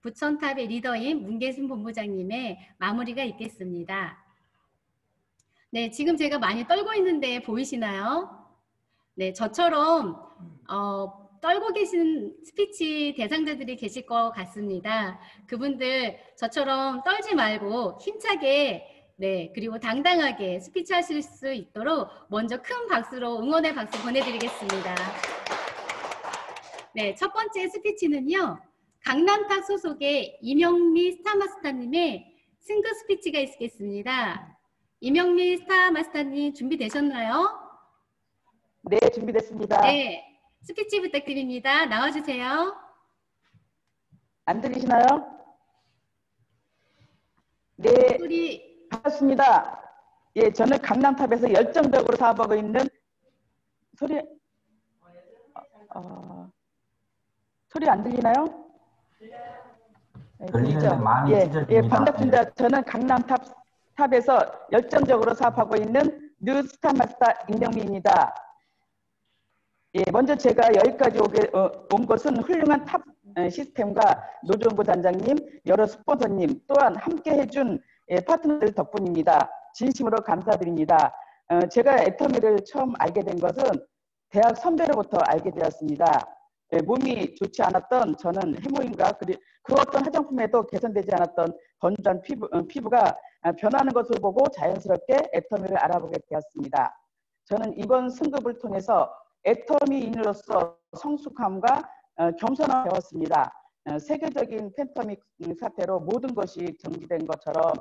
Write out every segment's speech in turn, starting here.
부천탑의 리더인 문계순 본부장님의 마무리가 있겠습니다. 네, 지금 제가 많이 떨고 있는데 보이시나요? 네, 저처럼 떨고 계신 스피치 대상자들이 계실 것 같습니다. 그분들 저처럼 떨지 말고 힘차게 네, 그리고 당당하게 스피치 하실 수 있도록 먼저 큰 박수로 응원의 박수 보내드리겠습니다. 네, 첫 번째 스피치는요. 강남탑 소속의 이명미 스타마스터님의 승급 스피치가 있겠습니다. 이명미 스타마스터님 준비되셨나요? 네, 준비됐습니다. 네, 스피치 부탁드립니다. 나와주세요. 안 들리시나요? 네, 소리. 반갑습니다. 예, 저는 강남탑에서 열정적으로 사업하고 있는 소리 안 들리나요? 들리는데 많이 찢어집니다. 예, 반갑습니다. 저는 강남탑에서 열정적으로 사업하고 있는 뉴스타마스터 임명미입니다. 예, 먼저 제가 여기까지 온 것은 훌륭한 탑 시스템과 노종구 단장님, 여러 스폰서님, 또한 함께 해준 파트너들 덕분입니다. 진심으로 감사드립니다. 제가 애터미를 처음 알게 된 것은 대학 선배로부터 알게 되었습니다. 몸이 좋지 않았던 저는 해모임과 그 어떤 화장품에도 개선되지 않았던 건조한 피부가 변하는 것을 보고 자연스럽게 애터미를 알아보게 되었습니다. 저는 이번 승급을 통해서 애터미인으로서 성숙함과 겸손함을 배웠습니다. 세계적인 팬데믹 사태로 모든 것이 정지된 것처럼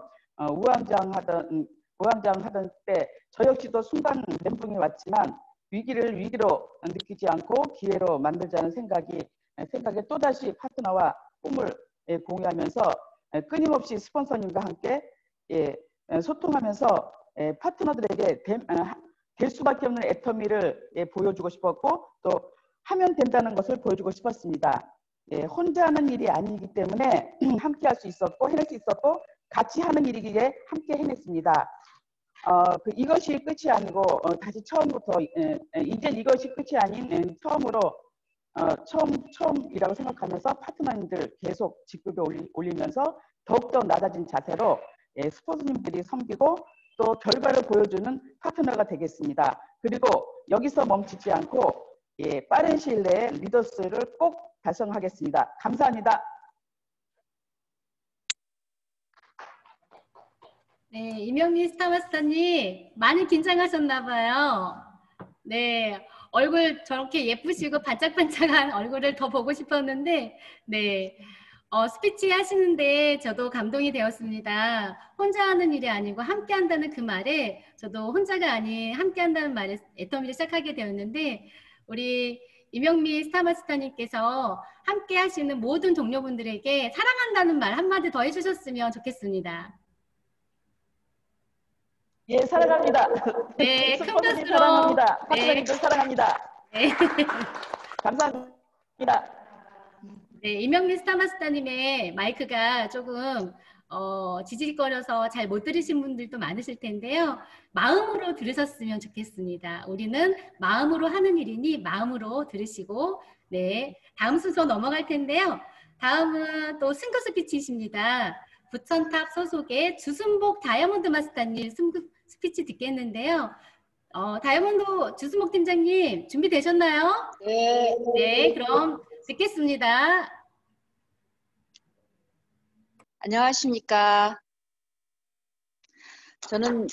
우왕좌왕하던 때 저 역시도 순간 멘붕이 왔지만 위기를 위기로 느끼지 않고 기회로 만들자는 생각에 또다시 파트너와 꿈을 공유하면서 끊임없이 스폰서님과 함께 소통하면서 파트너들에게 될 수밖에 없는 애터미를 보여주고 싶었고 또 하면 된다는 것을 보여주고 싶었습니다. 혼자 하는 일이 아니기 때문에 함께 할 수 있었고 해낼 수 있었고 같이 하는 일이기에 함께 해냈습니다. 이것이 끝이 아니고 다시 처음부터 이젠 이것이 끝이 아닌 처음으로 처음이라고 생각하면서 파트너님들 계속 직급에 올리면서 더욱더 낮아진 자세로 스포츠님들이 섬기고 또 결과를 보여주는 파트너가 되겠습니다. 그리고 여기서 멈추지 않고 빠른 시일 내에 리더스를 꼭 달성하겠습니다. 감사합니다. 네, 이명미 스타마스터님 많이 긴장하셨나 봐요. 네, 얼굴 저렇게 예쁘시고 반짝반짝한 얼굴을 더 보고 싶었는데 네, 스피치 하시는데 저도 감동이 되었습니다. 혼자 하는 일이 아니고 함께 한다는 그 말에 저도 혼자가 아닌 함께 한다는 말에 애터미를 시작하게 되었는데 우리 이명미 스타마스터님께서 함께 하시는 모든 동료분들에게 사랑한다는 말 한마디 더 해주셨으면 좋겠습니다. 예, 사랑합니다. 네, 큰 박수로. 사랑합니다. 파트너님들 사랑합니다. 네. 감사합니다. 네, 이명미 스타마스터님의 마이크가 조금 지지직거려서 잘 못 들으신 분들도 많으실 텐데요. 마음으로 들으셨으면 좋겠습니다. 우리는 마음으로 하는 일이니 마음으로 들으시고 네, 다음 순서 넘어갈 텐데요. 다음은 또 승급 스피치이십니다. 부천탑 소속의 주순복 다이아몬드 마스터님 승급 스피치 듣겠는데요. 다이아몬드 주순복 팀장님 준비되셨나요? 네. 네, 그럼 듣겠습니다. 안녕하십니까. 저는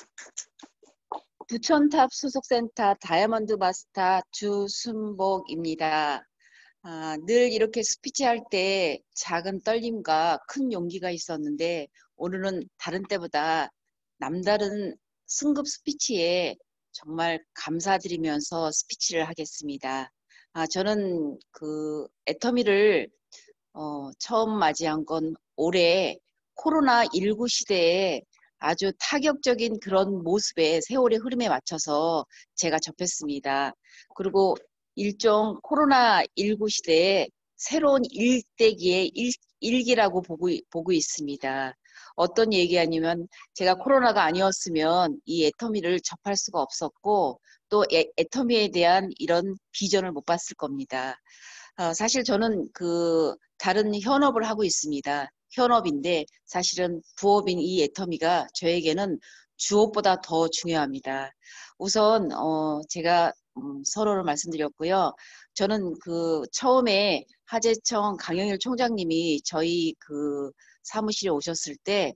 부천탑 소속센터 다이아몬드 마스터 주순복입니다. 늘 이렇게 스피치할 때 작은 떨림과 큰 용기가 있었는데 오늘은 다른 때보다 남다른 승급 스피치에 정말 감사드리면서 스피치를 하겠습니다. 저는 그 애터미를 처음 맞이한 건 올해 코로나19 시대에 아주 타격적인 그런 모습의 세월의 흐름에 맞춰서 제가 접했습니다. 그리고 일종 코로나19 시대에 새로운 일대기의 일기라고 보고 있습니다. 어떤 얘기하냐면 제가 코로나가 아니었으면 이 애터미를 접할 수가 없었고 또 애터미에 대한 이런 비전을 못 봤을 겁니다. 사실 저는 그 다른 현업을 하고 있습니다. 현업인데 사실은 부업인 이 애터미가 저에게는 주업보다 더 중요합니다. 우선 제가 서로를 말씀드렸고요. 저는 그 처음에 하재청 강영일 총장님이 저희 그 사무실에 오셨을 때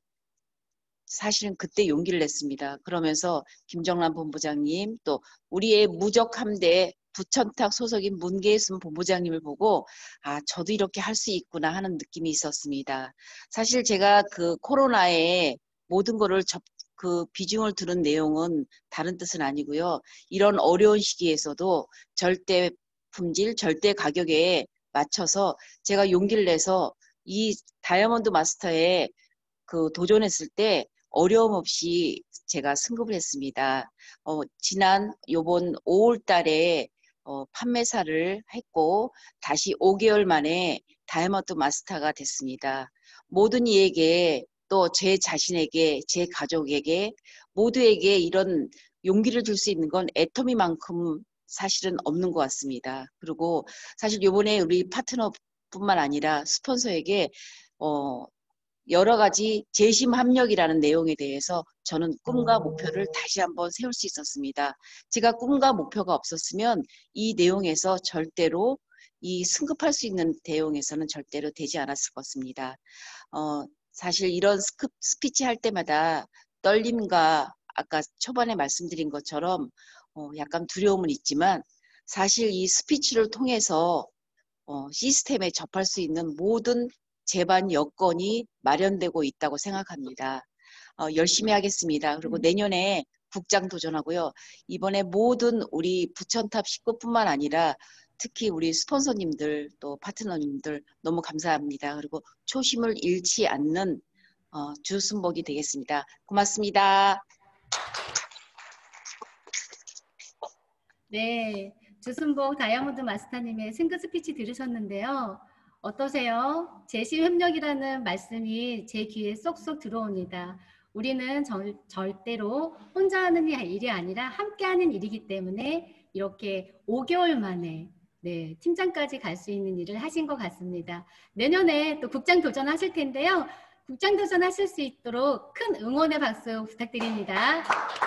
사실은 그때 용기를 냈습니다. 그러면서 김정란 본부장님 또 우리의 무적함대 부천탁 소속인 문계순 본부장님을 보고 아 저도 이렇게 할 수 있구나 하는 느낌이 있었습니다. 사실 제가 그 코로나에 모든 거를 그 비중을 두는 내용은 다른 뜻은 아니고요. 이런 어려운 시기에서도 절대 품질, 절대 가격에 맞춰서 제가 용기를 내서 이 다이아몬드 마스터에 그 도전했을 때 어려움 없이 제가 승급을 했습니다. 지난 요번 5월 달에 판매사를 했고 다시 5개월 만에 다이아몬드 마스터가 됐습니다. 모든 이에게 또 제 자신에게 제 가족에게 모두에게 이런 용기를 줄 수 있는 건 애터미만큼 사실은 없는 것 같습니다. 그리고 사실 요번에 우리 파트너뿐만 아니라 스폰서에게 여러 가지 재심 합력이라는 내용에 대해서 저는 꿈과 목표를 다시 한번 세울 수 있었습니다. 제가 꿈과 목표가 없었으면 이 내용에서 절대로 이 승급할 수 있는 내용에서는 절대로 되지 않았을 것입니다. 사실 이런 스피치 할 때마다 떨림과 아까 초반에 말씀드린 것처럼 약간 두려움은 있지만 사실 이 스피치를 통해서 시스템에 접할 수 있는 모든 제반 여건이 마련되고 있다고 생각합니다. 열심히 하겠습니다. 그리고 내년에 국장 도전하고요. 이번에 모든 우리 부천탑 식구뿐만 아니라 특히 우리 스폰서님들 또 파트너님들 너무 감사합니다. 그리고 초심을 잃지 않는 주순복이 되겠습니다. 고맙습니다. 네, 주순복 다이아몬드 마스터님의 승급 스피치 들으셨는데요. 어떠세요? 재심협력이라는 말씀이 제 귀에 쏙쏙 들어옵니다. 우리는 절대로 혼자 하는 일이 아니라 함께하는 일이기 때문에 이렇게 5개월 만에 네, 팀장까지 갈 수 있는 일을 하신 것 같습니다. 내년에 또 국장 도전하실 텐데요. 국장 도전하실 수 있도록 큰 응원의 박수 부탁드립니다.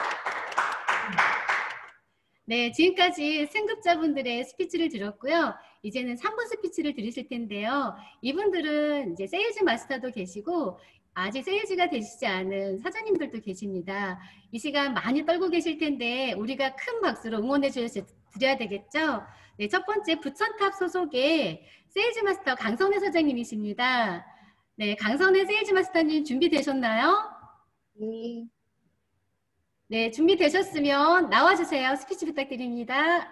네, 지금까지 승급자분들의 스피치를 들었고요. 이제는 3분 스피치를 들으실 텐데요. 이분들은 이제 세일즈 마스터도 계시고 아직 세일즈가 되시지 않은 사장님들도 계십니다. 이 시간 많이 떨고 계실 텐데 우리가 큰 박수로 응원해 드려야 되겠죠? 네, 첫 번째 부천탑 소속의 세일즈 마스터 강선혜 사장님이십니다. 네, 강선혜 세일즈 마스터님 준비되셨나요? 네. 네, 준비되셨으면 나와주세요. 스피치 부탁드립니다.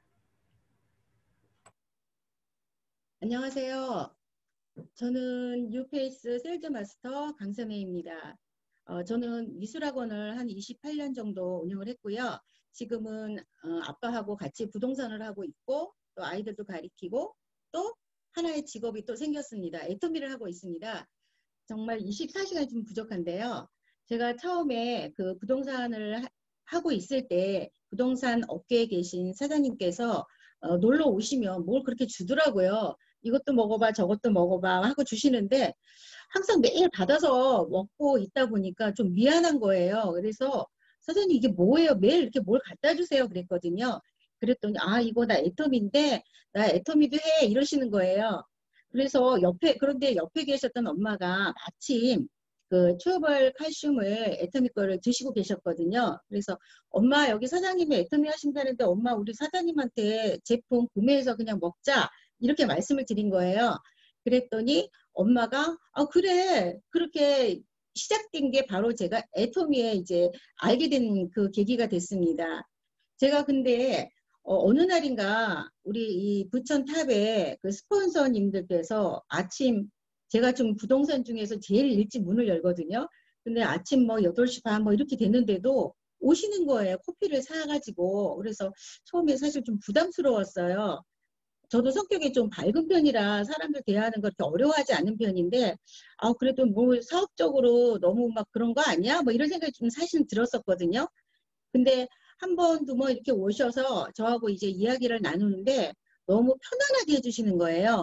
안녕하세요. 저는 뉴페이스 세일즈 마스터 강선혜입니다. 저는 미술학원을 한 28년 정도 운영을 했고요. 지금은 아빠하고 같이 부동산을 하고 있고 또 아이들도 가리키고 또 하나의 직업이 또 생겼습니다. 애터미를 하고 있습니다. 정말 24시간이 좀 부족한데요. 제가 처음에 그 부동산을 하고 있을 때 부동산 업계에 계신 사장님께서 놀러 오시면 뭘 그렇게 주더라고요. 이것도 먹어봐 저것도 먹어봐 하고 주시는데 항상 매일 받아서 먹고 있다 보니까 좀 미안한 거예요. 그래서 사장님 이게 뭐예요? 매일 이렇게 뭘 갖다 주세요 그랬거든요. 그랬더니 아 이거 나 애터미인데 나 애터미도 해 이러시는 거예요. 그래서 그런데 옆에 계셨던 엄마가 마침 그 추어벌 칼슘을 애터미 거를 드시고 계셨거든요. 그래서 엄마 여기 사장님이 애터미 하신다는데 엄마 우리 사장님한테 제품 구매해서 그냥 먹자 이렇게 말씀을 드린 거예요. 그랬더니 엄마가 아 그래 그렇게 시작된 게 바로 제가 애터미에 이제 알게 된 그 계기가 됐습니다. 제가 근데 어느 날인가 우리 이 부천탑에 그 스폰서님들께서 아침 제가 좀 부동산 중에서 제일 일찍 문을 열거든요. 근데 아침 뭐 8시 반 뭐 이렇게 됐는데도 오시는 거예요. 커피를 사가지고. 그래서 처음에 사실 좀 부담스러웠어요. 저도 성격이 좀 밝은 편이라 사람들 대하는 걸 그렇게 어려워하지 않는 편인데 아 그래도 뭐 사업적으로 너무 막 그런 거 아니야? 뭐 이런 생각이 좀 사실 들었었거든요. 근데 한 번, 두 번 이렇게 오셔서 저하고 이제 이야기를 나누는데 너무 편안하게 해주시는 거예요.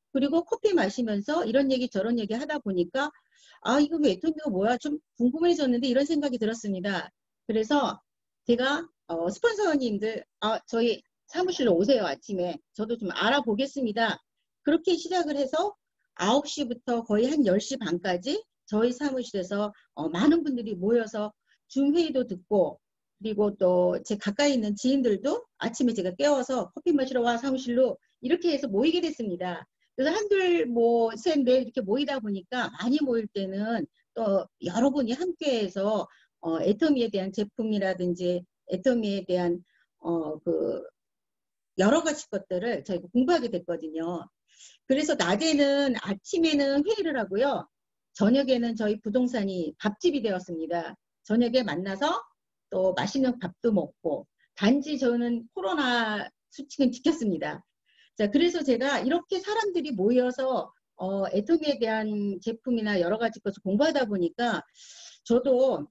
그리고 커피 마시면서 이런 얘기 저런 얘기 하다 보니까 아, 이거 왜 애터미가 뭐야? 좀 궁금해졌는데 이런 생각이 들었습니다. 그래서 제가 스폰서님들 저희 사무실로 오세요. 아침에. 저도 좀 알아보겠습니다. 그렇게 시작을 해서 9시부터 거의 한 10시 반까지 저희 사무실에서 많은 분들이 모여서 줌 회의도 듣고 그리고 또 제 가까이 있는 지인들도 아침에 제가 깨워서 커피 마시러 와 사무실로 이렇게 해서 모이게 됐습니다. 그래서 한둘 뭐 셋 넷 이렇게 모이다 보니까 많이 모일 때는 또 여러분이 함께해서 애터미에 대한 제품이라든지 애터미에 대한 그 여러 가지 것들을 저희가 공부하게 됐거든요. 그래서 낮에는 아침에는 회의를 하고요. 저녁에는 저희 부동산이 밥집이 되었습니다. 저녁에 만나서 또 맛있는 밥도 먹고 단지 저는 코로나 수칙은 지켰습니다. 자, 그래서 제가 이렇게 사람들이 모여서 애터미에 대한 제품이나 여러 가지 것을 공부하다 보니까 저도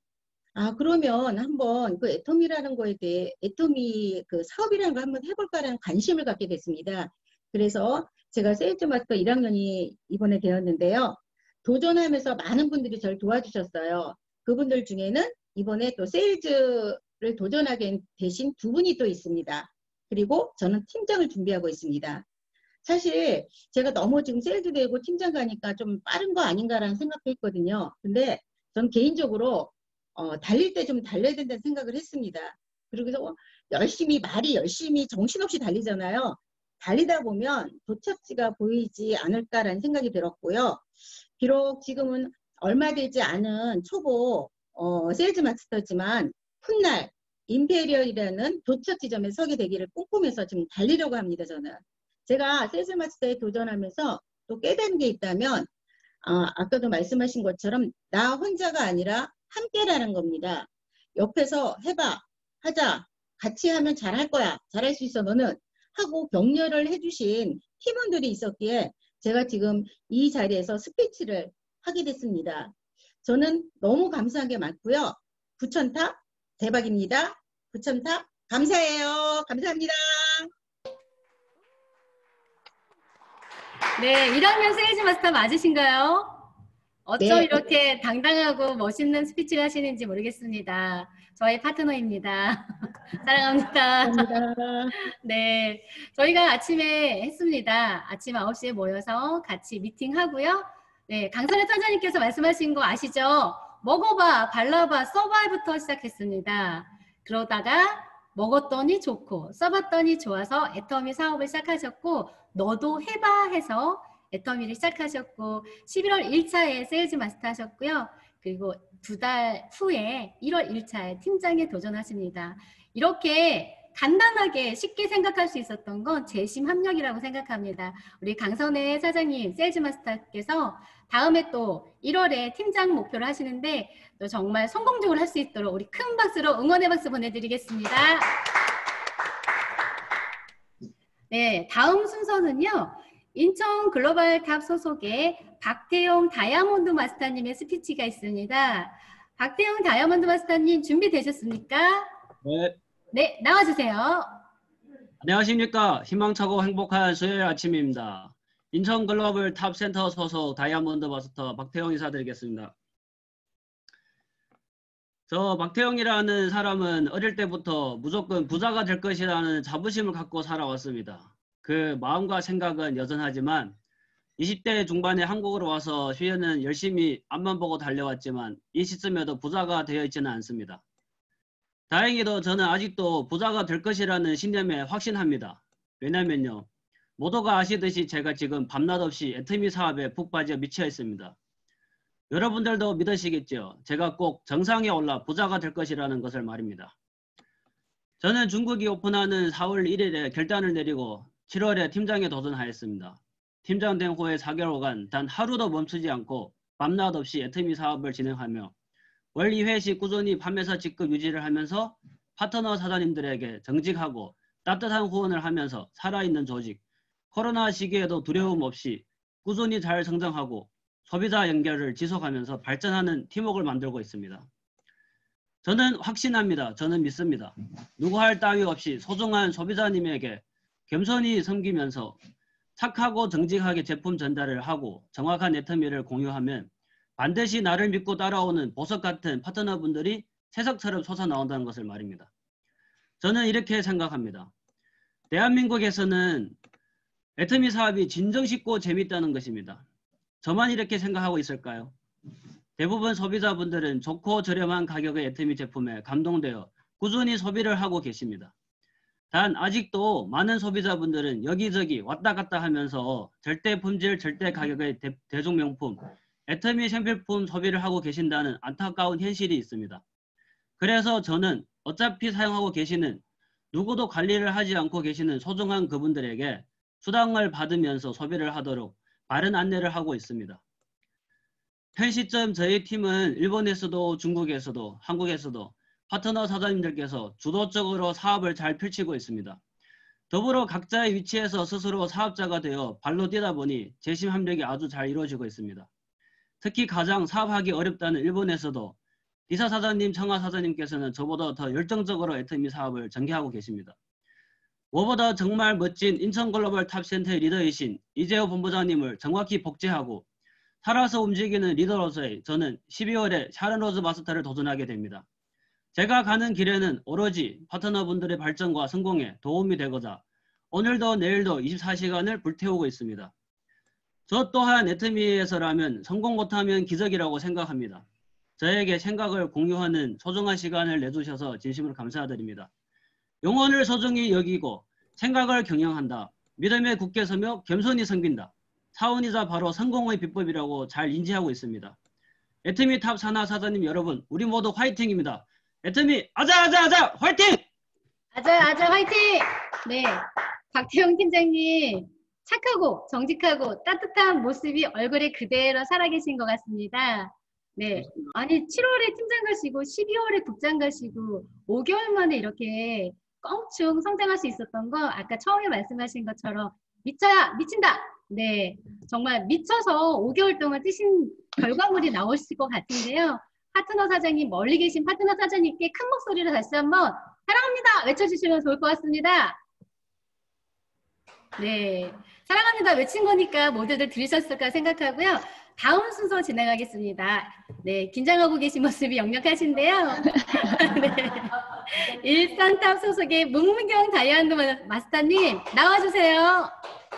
그러면 한번 그 애터미라는 거에 대해 애터미 그 사업이라는 걸 한번 해볼까라는 관심을 갖게 됐습니다. 그래서 제가 세일즈 마스터 1학년이 이번에 되었는데요. 도전하면서 많은 분들이 저를 도와주셨어요. 그분들 중에는 이번에 또 세일즈를 도전하게 되신 두 분이 또 있습니다. 그리고 저는 팀장을 준비하고 있습니다. 사실 제가 너무 지금 세일즈 되고 팀장 가니까 좀 빠른 거 아닌가라는 생각도 했거든요. 근데 저는 개인적으로 달릴 때 좀 달려야 된다는 생각을 했습니다. 그래서 말이 열심히 정신없이 달리잖아요. 달리다 보면 도착지가 보이지 않을까라는 생각이 들었고요. 비록 지금은 얼마 되지 않은 초보 세일즈 마스터지만 훗날 임페리얼이라는 도착 지점에 서게 되기를 꿈꾸면서 지금 달리려고 합니다. 저는. 제가 세일즈 마스터에 도전하면서 또 깨달은 게 있다면 아까도 말씀하신 것처럼 나 혼자가 아니라 함께라는 겁니다. 옆에서 해봐, 하자, 같이 하면 잘할 거야, 잘할 수 있어 너는 하고 격려를 해주신 팀원들이 있었기에 제가 지금 이 자리에서 스피치를 하게 됐습니다. 저는 너무 감사한 게 많고요. 부천탑 대박입니다. 부천탑 감사해요. 감사합니다. 네, 1학년 세일즈 마스터 맞으신가요? 어쩜 네. 이렇게 당당하고 멋있는 스피치를 하시는지 모르겠습니다. 저의 파트너입니다. 사랑합니다. 감사합니다. 네, 저희가 아침에 했습니다. 아침 9시에 모여서 같이 미팅하고요. 네, 강선혜 사장님께서 말씀하신 거 아시죠? 먹어봐, 발라봐, 써봐부터 시작했습니다. 그러다가 먹었더니 좋고 써봤더니 좋아서 애터미 사업을 시작하셨고 너도 해봐 해서 애터미를 시작하셨고 11월 1차에 세일즈 마스터 하셨고요. 그리고 2달 후에 1월 1차에 팀장에 도전하십니다. 이렇게 간단하게 쉽게 생각할 수 있었던 건 재심 합력이라고 생각합니다. 우리 강선혜 사장님, 세일즈 마스터께서 다음에 또 1월에 팀장 목표를 하시는데 또 정말 성공적으로 할 수 있도록 우리 큰 박수로 응원의 박수 보내드리겠습니다. 네, 다음 순서는요. 인천 글로벌 탑 소속의 박태용 다이아몬드 마스터님의 스피치가 있습니다. 박태용 다이아몬드 마스터님 준비되셨습니까? 네. 네, 나와주세요. 안녕하십니까. 희망차고 행복한 수요일 아침입니다. 인천 글로벌 탑 센터 소속 다이아몬드 마스터 박태용 인사드리겠습니다. 저 박태용이라는 사람은 어릴 때부터 무조건 부자가 될 것이라는 자부심을 갖고 살아왔습니다. 그 마음과 생각은 여전하지만 20대 중반에 한국으로 와서 휴에는 열심히 앞만 보고 달려왔지만 이 시점에도 부자가 되어 있지는 않습니다. 다행히도 저는 아직도 부자가 될 것이라는 신념에 확신합니다. 왜냐면요. 모두가 아시듯이 제가 지금 밤낮 없이 애터미 사업에 푹 빠져 미쳐 있습니다. 여러분들도 믿으시겠죠? 제가 꼭 정상에 올라 부자가 될 것이라는 것을 말입니다. 저는 중국이 오픈하는 4월 1일에 결단을 내리고 7월에 팀장에 도전하였습니다. 팀장 된 후에 4개월간 단 하루도 멈추지 않고 밤낮 없이 애터미 사업을 진행하며 월 2회씩 꾸준히 밤에서 직급 유지를 하면서 파트너 사장님들에게 정직하고 따뜻한 후원을 하면서 살아있는 조직, 코로나 시기에도 두려움 없이 꾸준히 잘 성장하고 소비자 연결을 지속하면서 발전하는 팀워크를 만들고 있습니다. 저는 확신합니다. 저는 믿습니다. 누구 할 따위 없이 소중한 소비자님에게 겸손히 섬기면서 착하고 정직하게 제품 전달을 하고 정확한 애터미를 공유하면 반드시 나를 믿고 따라오는 보석 같은 파트너분들이 새석처럼 솟아나온다는 것을 말입니다. 저는 이렇게 생각합니다. 대한민국에서는 애터미 사업이 진정쉽고 재밌다는 것입니다. 저만 이렇게 생각하고 있을까요? 대부분 소비자분들은 좋고 저렴한 가격의 애터미 제품에 감동되어 꾸준히 소비를 하고 계십니다. 단 아직도 많은 소비자분들은 여기저기 왔다 갔다 하면서 절대 품질, 절대 가격의 대중명품, 애터미 샘플품 소비를 하고 계신다는 안타까운 현실이 있습니다. 그래서 저는 어차피 사용하고 계시는 누구도 관리를 하지 않고 계시는 소중한 그분들에게 수당을 받으면서 소비를 하도록 바른 안내를 하고 있습니다. 현 시점 저희 팀은 일본에서도 중국에서도 한국에서도 파트너 사장님들께서 주도적으로 사업을 잘 펼치고 있습니다. 더불어 각자의 위치에서 스스로 사업자가 되어 발로 뛰다 보니 재심 합력이 아주 잘 이루어지고 있습니다. 특히 가장 사업하기 어렵다는 일본에서도 이사 사장님, 청아 사장님께서는 저보다 더 열정적으로 애터미 사업을 전개하고 계십니다. 무엇보다 정말 멋진 인천글로벌 탑센터의 리더이신 이재호 본부장님을 정확히 복제하고 살아서 움직이는 리더로서의 저는 12월에 샤른로즈 마스터를 도전하게 됩니다. 제가 가는 길에는 오로지 파트너분들의 발전과 성공에 도움이 되고자 오늘도 내일도 24시간을 불태우고 있습니다. 저 또한 애터미에서라면 성공 못하면 기적이라고 생각합니다. 저에게 생각을 공유하는 소중한 시간을 내주셔서 진심으로 감사드립니다. 영혼을 소중히 여기고 생각을 경영한다. 믿음에 굳게 서며 겸손히 섬긴다. 사원이자 바로 성공의 비법이라고 잘 인지하고 있습니다. 애터미 탑 산하 사장님 여러분, 우리 모두 화이팅입니다. 애터미 아자아자아자 화이팅! 아자 화이팅! 네, 박태용 팀장님 착하고 정직하고 따뜻한 모습이 얼굴에 그대로 살아계신 것 같습니다. 네, 아니 7월에 팀장 가시고 12월에 국장 가시고 5개월 만에 이렇게 껑충 성장할 수 있었던 거 아까 처음에 말씀하신 것처럼 미쳐야 미친다. 네, 정말 미쳐서 5개월 동안 뛰신 결과물이 나오실 것 같은데요. 파트너 사장님, 멀리 계신 파트너 사장님께 큰 목소리로 다시 한번 사랑합니다 외쳐주시면 좋을 것 같습니다. 네, 사랑합니다 외친 거니까 모두들 들으셨을까 생각하고요. 다음 순서 진행하겠습니다. 네, 긴장하고 계신 모습이 역력하신데요. 네, 일산탑 소속의 문문경 다이아몬드 마스터님 나와주세요.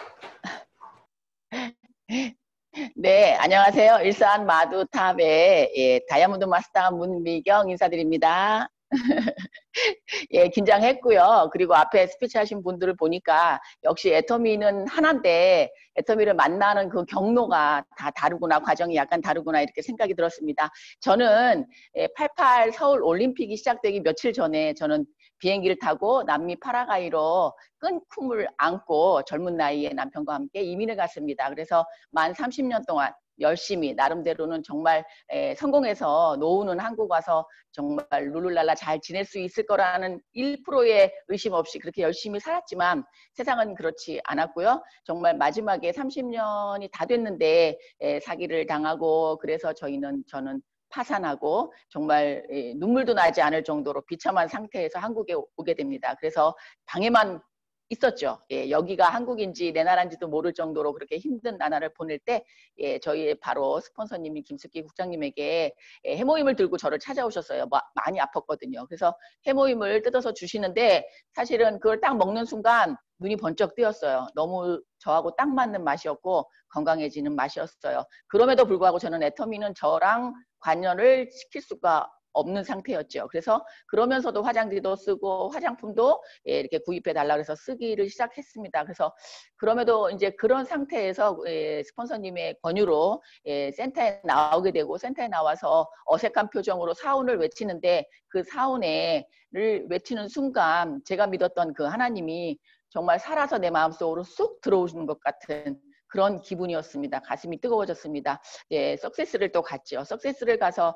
네, 안녕하세요. 일산 마두탑의 다이아몬드 마스터 문미경 인사드립니다. 예, 긴장했고요. 그리고 앞에 스피치 하신 분들을 보니까 역시 애터미는 하나인데 애터미를 만나는 그 경로가 다 다르구나, 과정이 약간 다르구나 이렇게 생각이 들었습니다. 저는 88 서울 올림픽이 시작되기 며칠 전에 저는 비행기를 타고 남미 파라과이로 끈 꿈을 안고 젊은 나이에 남편과 함께 이민을 갔습니다. 그래서 만 30년 동안 열심히 나름대로는 정말 성공해서 노후는 한국 와서 정말 룰루랄라 잘 지낼 수 있을 거라는 1%의 의심 없이 그렇게 열심히 살았지만 세상은 그렇지 않았고요. 정말 마지막에 30년이 다 됐는데 사기를 당하고 그래서 저는 파산하고 정말 눈물도 나지 않을 정도로 비참한 상태에서 한국에 오게 됩니다. 그래서 방에만 있었죠. 예, 여기가 한국인지 내 나라인지도 모를 정도로 그렇게 힘든 나날을 보낼 때 저희 바로 스폰서님이 김숙기 국장님에게 해모임을 들고 저를 찾아오셨어요. 많이 아팠거든요. 그래서 해모임을 뜯어서 주시는데 사실은 그걸 딱 먹는 순간 눈이 번쩍 뜨였어요. 너무 저하고 딱 맞는 맛이었고 건강해지는 맛이었어요. 그럼에도 불구하고 저는 애터미는 저랑 관여를 시킬 수가 없는 상태였죠. 그래서 그러면서도 화장지도 쓰고 화장품도 이렇게 구입해 달라 그래서 쓰기를 시작했습니다. 그래서 그럼에도 이제 그런 상태에서 스폰서님의 권유로 센터에 나오게 되고 센터에 나와서 어색한 표정으로 사운을 외치는데 그 사운을 외치는 순간 제가 믿었던 그 하나님이 정말 살아서 내 마음속으로 쑥 들어오시는 것 같은 그런 기분이었습니다. 가슴이 뜨거워졌습니다. 석세스를 또 갔죠. 석세스를 가서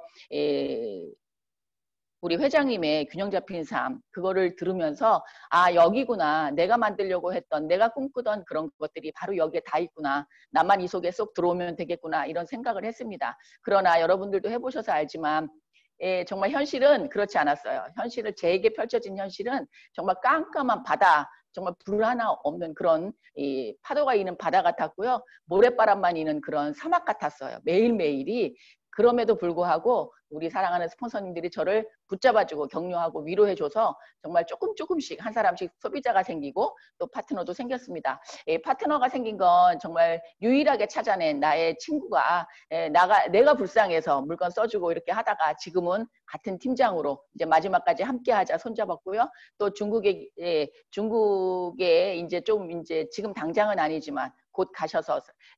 우리 회장님의 균형 잡힌 삶 그거를 들으면서 아 여기구나 내가 만들려고 했던 내가 꿈꾸던 그런 것들이 바로 여기에 다 있구나 나만 이 속에 쏙 들어오면 되겠구나 이런 생각을 했습니다. 그러나 여러분들도 해보셔서 알지만 정말 현실은 그렇지 않았어요. 현실을 제게 펼쳐진 현실은 정말 깜깜한 바다 정말 불 하나 없는 그런 이 파도가 있는 바다 같았고요. 모래바람만 있는 그런 사막 같았어요. 매일매일이. 그럼에도 불구하고 우리 사랑하는 스폰서님들이 저를 붙잡아주고 격려하고 위로해줘서 정말 조금씩 한 사람씩 소비자가 생기고 또 파트너도 생겼습니다. 파트너가 생긴 건 정말 유일하게 찾아낸 나의 친구가 내가 불쌍해서 물건 써주고 이렇게 하다가 지금은 같은 팀장으로 이제 마지막까지 함께하자 손잡았고요. 또 중국에 이제 좀 이제 지금 당장은 아니지만 곧 가셔서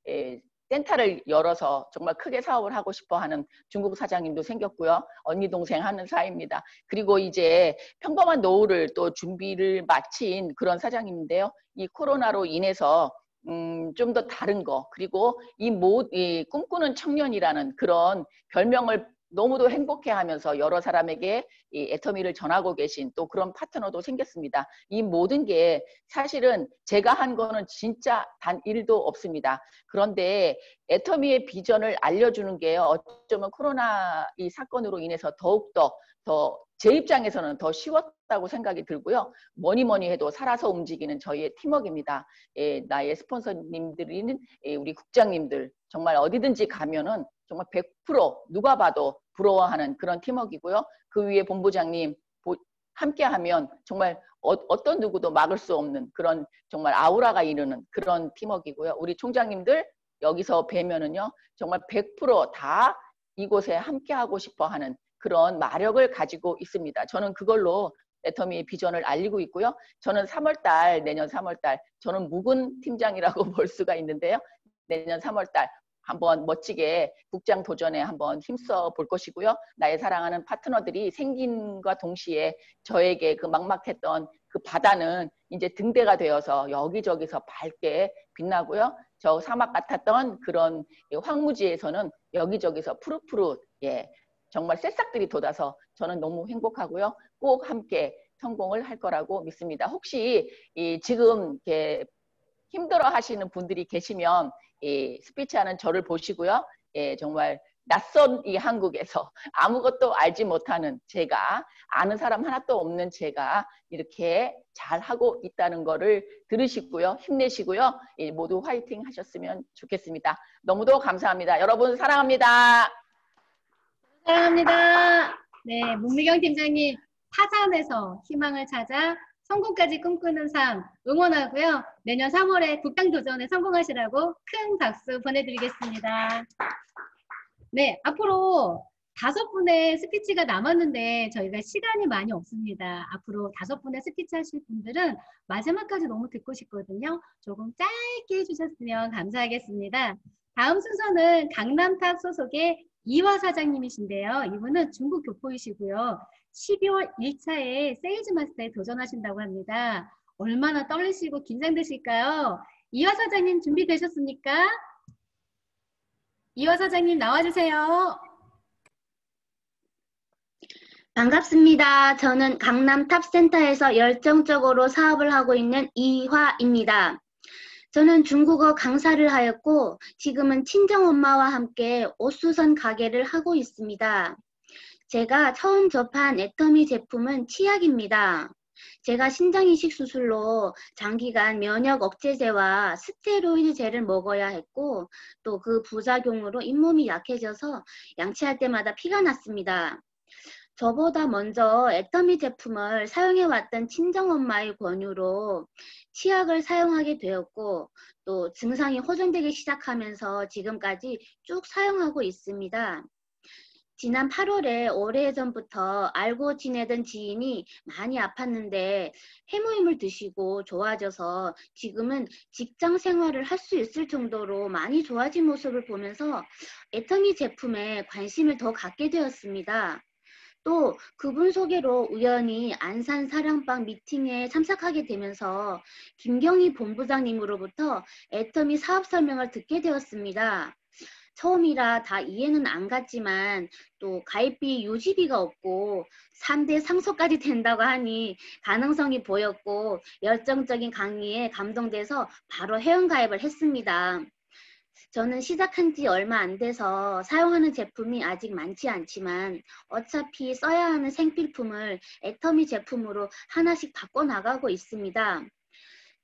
센터를 열어서 정말 크게 사업을 하고 싶어 하는 중국 사장님도 생겼고요. 언니 동생 하는 사이입니다. 그리고 이제 평범한 노후를 또 준비를 마친 그런 사장님인데요. 이 코로나로 인해서 좀 더 다른 거, 그리고 이 꿈꾸는 청년이라는 그런 별명을 너무도 행복해하면서 여러 사람에게 이 애터미를 전하고 계신 또 그런 파트너도 생겼습니다. 이 모든 게 사실은 제가 한 거는 진짜 단 1도 없습니다. 그런데 애터미의 비전을 알려주는 게 어쩌면 코로나 이 사건으로 인해서 더욱더 제 입장에서는 더 쉬웠다고 생각이 들고요. 뭐니 해도 살아서 움직이는 저희의 팀워크입니다. 나의 스폰서님들인 우리 국장님들 정말 어디든지 가면은 정말 100% 누가 봐도 부러워하는 그런 팀워크이고요. 그 위에 본부장님 함께하면 정말 어떤 누구도 막을 수 없는 그런 정말 아우라가 이르는 그런 팀워크이고요. 우리 총장님들 여기서 뵈면은요 정말 100% 이곳에 함께하고 싶어하는 그런 마력을 가지고 있습니다. 저는 그걸로 애터미의 비전을 알리고 있고요. 저는 내년 3월달 저는 묵은 팀장이라고 볼 수가 있는데요. 내년 3월달 한번 멋지게 국장 도전에 한번 힘써 볼 것이고요. 나의 사랑하는 파트너들이 생긴과 동시에 저에게 그 막막했던 그 바다는 이제 등대가 되어서 여기저기서 밝게 빛나고요. 저 사막 같았던 그런 황무지에서는 여기저기서 푸릇푸릇 정말 새싹들이 돋아서 저는 너무 행복하고요. 꼭 함께 성공을 할 거라고 믿습니다. 혹시 지금 힘들어 하시는 분들이 계시면 스피치하는 저를 보시고요. 정말 낯선 이 한국에서 아무것도 알지 못하는 제가, 아는 사람 하나도 없는 제가 이렇게 잘하고 있다는 거를 들으시고요. 힘내시고요. 모두 화이팅 하셨으면 좋겠습니다. 너무도 감사합니다. 여러분 사랑합니다. 사랑합니다. 네, 문미경 팀장님 파산에서 희망을 찾아 성공까지 꿈꾸는 삶 응원하고요. 내년 3월에 국장 도전에 성공하시라고 큰 박수 보내드리겠습니다. 네, 앞으로 5분의 스피치가 남았는데 저희가 시간이 많이 없습니다. 앞으로 5분의 스피치 하실 분들은 마지막까지 너무 듣고 싶거든요. 조금 짧게 해주셨으면 감사하겠습니다. 다음 순서는 강남탑 소속의 이화 사장님이신데요. 이분은 중국 교포이시고요. 12월 1차에 세일즈 마스터에 도전하신다고 합니다. 얼마나 떨리시고 긴장되실까요? 이화 사장님 준비되셨습니까? 이화 사장님 나와주세요. 반갑습니다. 저는 강남 탑센터에서 열정적으로 사업을 하고 있는 이화입니다. 저는 중국어 강사를 하였고 지금은 친정엄마와 함께 옷수선 가게를 하고 있습니다. 제가 처음 접한 애터미 제품은 치약입니다. 제가 신장이식 수술로 장기간 면역 억제제와 스테로이드제를 먹어야 했고 또 그 부작용으로 잇몸이 약해져서 양치할 때마다 피가 났습니다. 저보다 먼저 애터미 제품을 사용해왔던 친정엄마의 권유로 치약을 사용하게 되었고 또 증상이 호전되기 시작하면서 지금까지 쭉 사용하고 있습니다. 지난 8월에 오래전부터 알고 지내던 지인이 많이 아팠는데 해모임을 드시고 좋아져서 지금은 직장 생활을 할 수 있을 정도로 많이 좋아진 모습을 보면서 애터미 제품에 관심을 더 갖게 되었습니다. 또 그분 소개로 우연히 안산 사랑방 미팅에 참석하게 되면서 김경희 본부장님으로부터 애터미 사업 설명을 듣게 되었습니다. 처음이라 다 이해는 안 갔지만 또 가입비 유지비가 없고 3대 상속까지 된다고 하니 가능성이 보였고 열정적인 강의에 감동돼서 바로 회원가입을 했습니다. 저는 시작한 지 얼마 안 돼서 사용하는 제품이 아직 많지 않지만 어차피 써야 하는 생필품을 애터미 제품으로 하나씩 바꿔나가고 있습니다.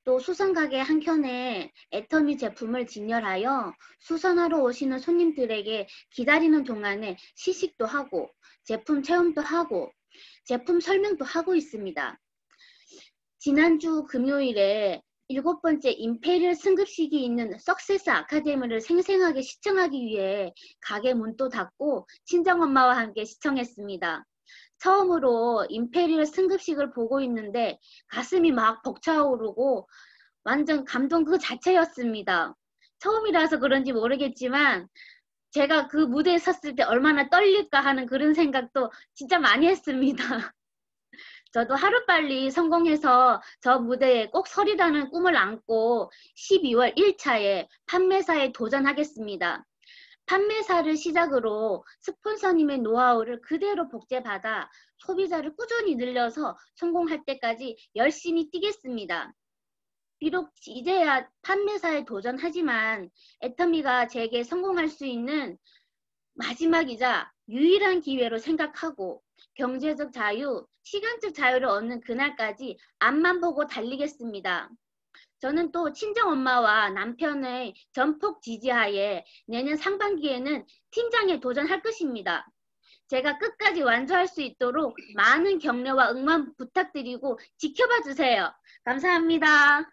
또 수선가게 한켠에 애터미 제품을 진열하여 수선하러 오시는 손님들에게 기다리는 동안에 시식도 하고 제품 체험도 하고 제품 설명도 하고 있습니다. 지난주 금요일에 7번째 임페리얼 승급식이 있는 석세스 아카데미를 생생하게 시청하기 위해 가게 문도 닫고 친정엄마와 함께 시청했습니다. 처음으로 임페리얼 승급식을 보고 있는데 가슴이 막 벅차오르고 완전 감동 그 자체였습니다. 처음이라서 그런지 모르겠지만 제가 그 무대에 섰을 때 얼마나 떨릴까 하는 그런 생각도 진짜 많이 했습니다. 저도 하루빨리 성공해서 저 무대에 꼭 서리라는 꿈을 안고 12월 1차에 판매사에 도전하겠습니다. 판매사를 시작으로 스폰서님의 노하우를 그대로 복제받아 소비자를 꾸준히 늘려서 성공할 때까지 열심히 뛰겠습니다. 비록 이제야 판매사에 도전하지만 애터미가 제게 성공할 수 있는 마지막이자 유일한 기회로 생각하고 경제적 자유, 시간적 자유를 얻는 그날까지 앞만 보고 달리겠습니다. 저는 또 친정엄마와 남편의 전폭 지지하에 내년 상반기에는 팀장에 도전할 것입니다. 제가 끝까지 완주할 수 있도록 많은 격려와 응원 부탁드리고 지켜봐 주세요. 감사합니다.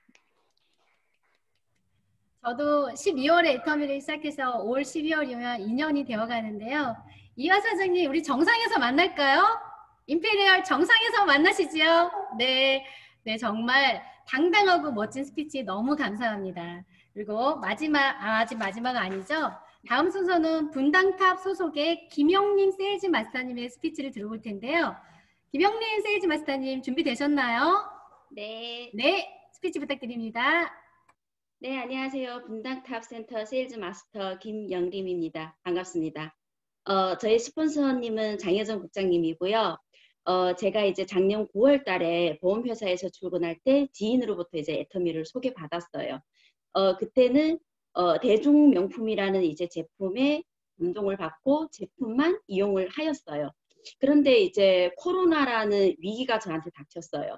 저도 12월에 애터미를 시작해서 올 12월이면 2년이 되어 가는데요. 이화 사장님, 우리 정상에서 만날까요? 임페리얼 정상에서 만나시죠? 네, 네, 정말 당당하고 멋진 스피치 너무 감사합니다. 그리고 아직 마지막 아니죠? 다음 순서는 분당탑 소속의 김영림 세일즈 마스터님의 스피치를 들어볼 텐데요. 김영림 세일즈 마스터님 준비되셨나요? 네. 네, 스피치 부탁드립니다. 네, 안녕하세요. 분당탑 센터 세일즈 마스터 김영림입니다. 반갑습니다. 저희 스폰서님은 장혜정 국장님이고요. 제가 이제 작년 9월 달에 보험회사에서 출근할 때 지인으로부터 이제 애터미를 소개받았어요. 그때는 대중명품이라는 이제 제품에 감동을 받고 제품만 이용을 하였어요. 그런데 이제 코로나라는 위기가 저한테 닥쳤어요.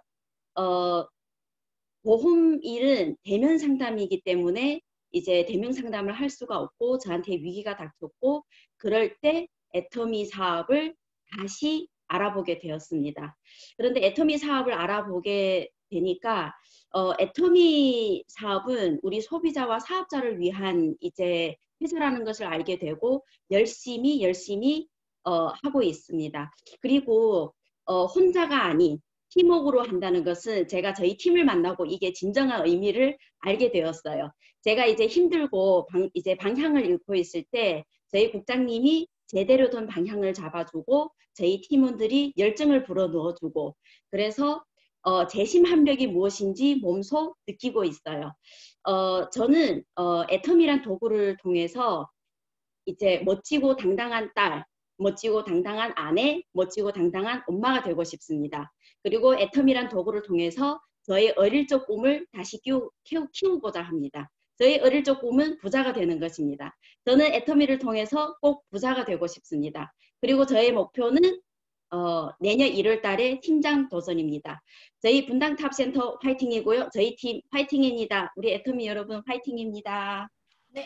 보험일은 대면 상담이기 때문에 이제 대면 상담을 할 수가 없고 저한테 위기가 닥쳤고 그럴 때 애터미 사업을 다시 알아보게 되었습니다. 그런데 애터미 사업을 알아보게 되니까 애터미 사업은 우리 소비자와 사업자를 위한 이제 회사라는 것을 알게 되고 열심히 하고 있습니다. 그리고 혼자가 아닌 팀워크로 한다는 것은 제가 저희 팀을 만나고 이게 진정한 의미를 알게 되었어요. 제가 이제 힘들고 이제 방향을 잃고 있을 때 저희 국장님이 제대로 된 방향을 잡아주고 저희 팀원들이 열정을 불어넣어주고 그래서 재심함력이 무엇인지 몸소 느끼고 있어요. 저는 애터미란 도구를 통해서 이제 멋지고 당당한 딸, 멋지고 당당한 아내, 멋지고 당당한 엄마가 되고 싶습니다. 그리고 애터미란 도구를 통해서 저의 어릴 적 꿈을 다시 키우고자 합니다. 저의 어릴 적 꿈은 부자가 되는 것입니다. 저는 애터미를 통해서 꼭 부자가 되고 싶습니다. 그리고 저의 목표는 내년 1월 달에 팀장 도전입니다. 저희 분당탑센터 화이팅이고요. 저희 팀 화이팅입니다. 우리 애터미 여러분 화이팅입니다. 네.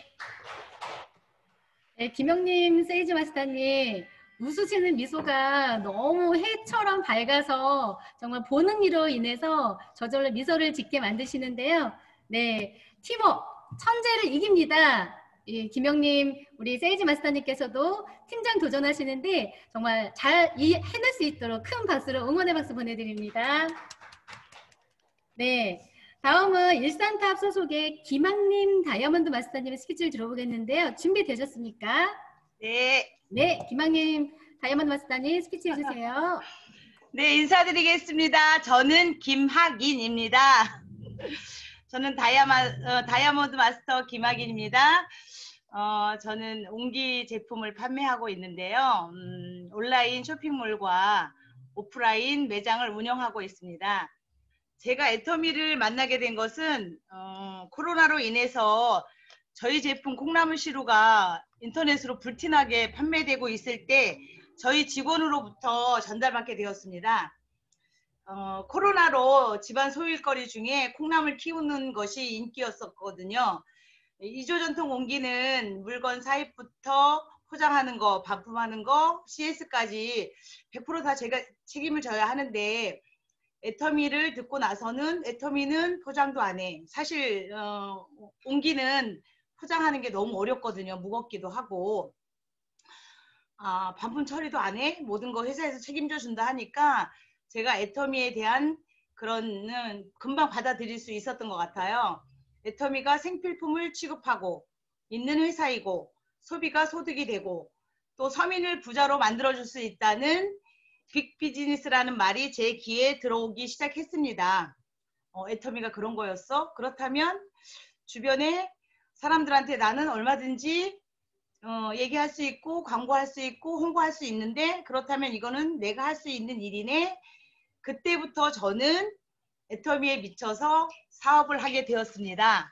네, 김영림 세일즈 마스터님 웃으시는 미소가 너무 해처럼 밝아서 정말 보는 이로 인해서 저절로 미소를 짓게 만드시는데요. 네, 팀워크 천재를 이깁니다. 예, 김영림 우리 세일즈 마스터님께서도 팀장 도전하시는데 정말 잘 해낼 수 있도록 큰 박수로 응원의 박수 보내드립니다. 네. 다음은 일산탑 소속의 김학림 다이아몬드 마스터님의 스피치를 들어보겠는데요. 준비되셨습니까? 네. 네, 김학림 다이아몬드 마스터님 스피치 해주세요. 네, 인사드리겠습니다. 저는 김학인입니다. 저는 다이아몬드 마스터 김학인입니다. 저는 옹기 제품을 판매하고 있는데요. 온라인 쇼핑몰과 오프라인 매장을 운영하고 있습니다. 제가 애터미를 만나게 된 것은 코로나로 인해서 저희 제품 콩나물 시루가 인터넷으로 불티나게 판매되고 있을 때 저희 직원으로부터 전달받게 되었습니다. 코로나로 집안 소일거리 중에 콩나물 키우는 것이 인기였었거든요. 이조전통 옹기는 물건 사입부터 포장하는 거, 반품하는 거, CS까지 100% 다 제가 책임을 져야 하는데 애터미를 듣고 나서는 애터미는 포장도 안 해. 사실 옹기는 포장하는 게 너무 어렵거든요. 무겁기도 하고. 반품 처리도 안 해. 모든 거 회사에서 책임져 준다 하니까 제가 애터미에 대한 그런 금방 받아들일 수 있었던 것 같아요. 애터미가 생필품을 취급하고 있는 회사이고 소비가 소득이 되고 또 서민을 부자로 만들어줄 수 있다는 빅비즈니스라는 말이 제 귀에 들어오기 시작했습니다. 애터미가 그런 거였어? 그렇다면 주변에 사람들한테 나는 얼마든지 얘기할 수 있고 광고할 수 있고 홍보할 수 있는데 그렇다면 이거는 내가 할 수 있는 일이네. 그때부터 저는 애터미에 미쳐서 사업을 하게 되었습니다.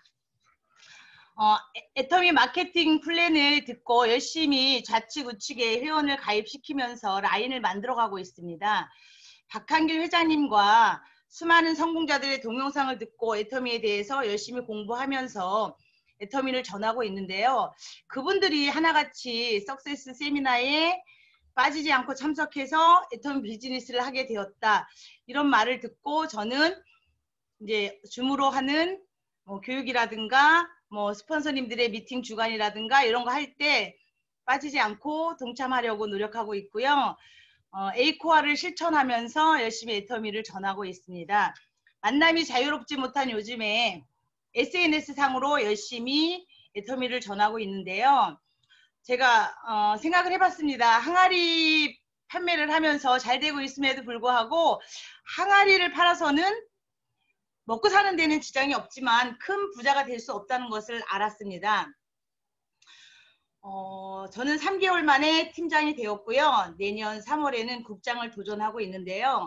애터미 마케팅 플랜을 듣고 열심히 좌측 우측에 회원을 가입시키면서 라인을 만들어가고 있습니다. 박한길 회장님과 수많은 성공자들의 동영상을 듣고 애터미에 대해서 열심히 공부하면서 애터미를 전하고 있는데요. 그분들이 하나같이 석세스 세미나에 빠지지 않고 참석해서 애터미 비즈니스를 하게 되었다. 이런 말을 듣고 저는 이제 줌으로 하는 교육이라든가 스폰서님들의 미팅 주간이라든가 이런 거 할 때 빠지지 않고 동참하려고 노력하고 있고요. 에이코아를 실천하면서 열심히 애터미를 전하고 있습니다. 만남이 자유롭지 못한 요즘에 SNS상으로 열심히 애터미를 전하고 있는데요. 제가 생각을 해봤습니다. 항아리 판매를 하면서 잘 되고 있음에도 불구하고 항아리를 팔아서는 먹고 사는 데는 지장이 없지만 큰 부자가 될 수 없다는 것을 알았습니다. 저는 3개월 만에 팀장이 되었고요. 내년 3월에는 국장을 도전하고 있는데요.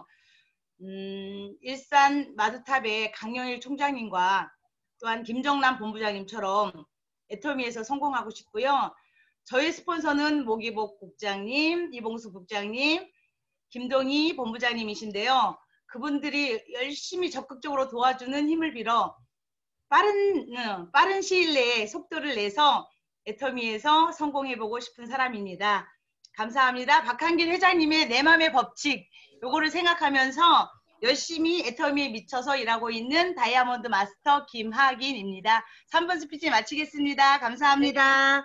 일산 마두탑의 강영일 총장님과 또한 김정남 본부장님처럼 애터미에서 성공하고 싶고요. 저희 스폰서는 모기복 국장님, 이봉수 국장님, 김동희 본부장님이신데요. 그분들이 열심히 적극적으로 도와주는 힘을 빌어 빠른 시일 내에 속도를 내서 애터미에서 성공해보고 싶은 사람입니다. 감사합니다. 박한길 회장님의 내 맘의 법칙, 요거를 생각하면서 열심히 애터미에 미쳐서 일하고 있는 다이아몬드 마스터 김하긴입니다. 3분 스피치 마치겠습니다. 감사합니다.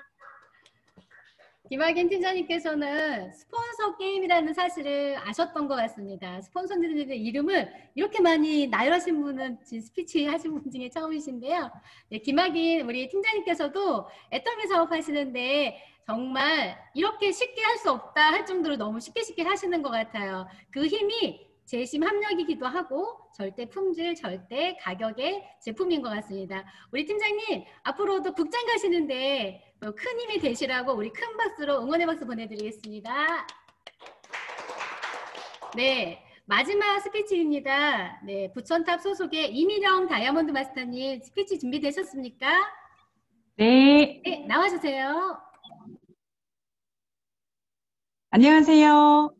김하긴 팀장님께서는 스폰서 게임이라는 사실을 아셨던 것 같습니다. 스폰서들의 이름을 이렇게 많이 나열하신 분은 지금 스피치 하신 분 중에 처음이신데요. 네, 김하긴 우리 팀장님께서도 애터미 사업 하시는데 정말 이렇게 쉽게 할 수 없다 할 정도로 너무 쉽게 하시는 것 같아요. 그 힘이 재심 합력이기도 하고 절대 품질, 절대 가격의 제품인 것 같습니다. 우리 팀장님 앞으로도 국장 가시는데 큰 힘이 되시라고 우리 큰 박수로 응원의 박수 보내드리겠습니다. 네, 마지막 스피치입니다. 네, 부천탑 소속의 이미령 다이아몬드 마스터님 스피치 준비되셨습니까? 네. 네, 나와주세요. 안녕하세요.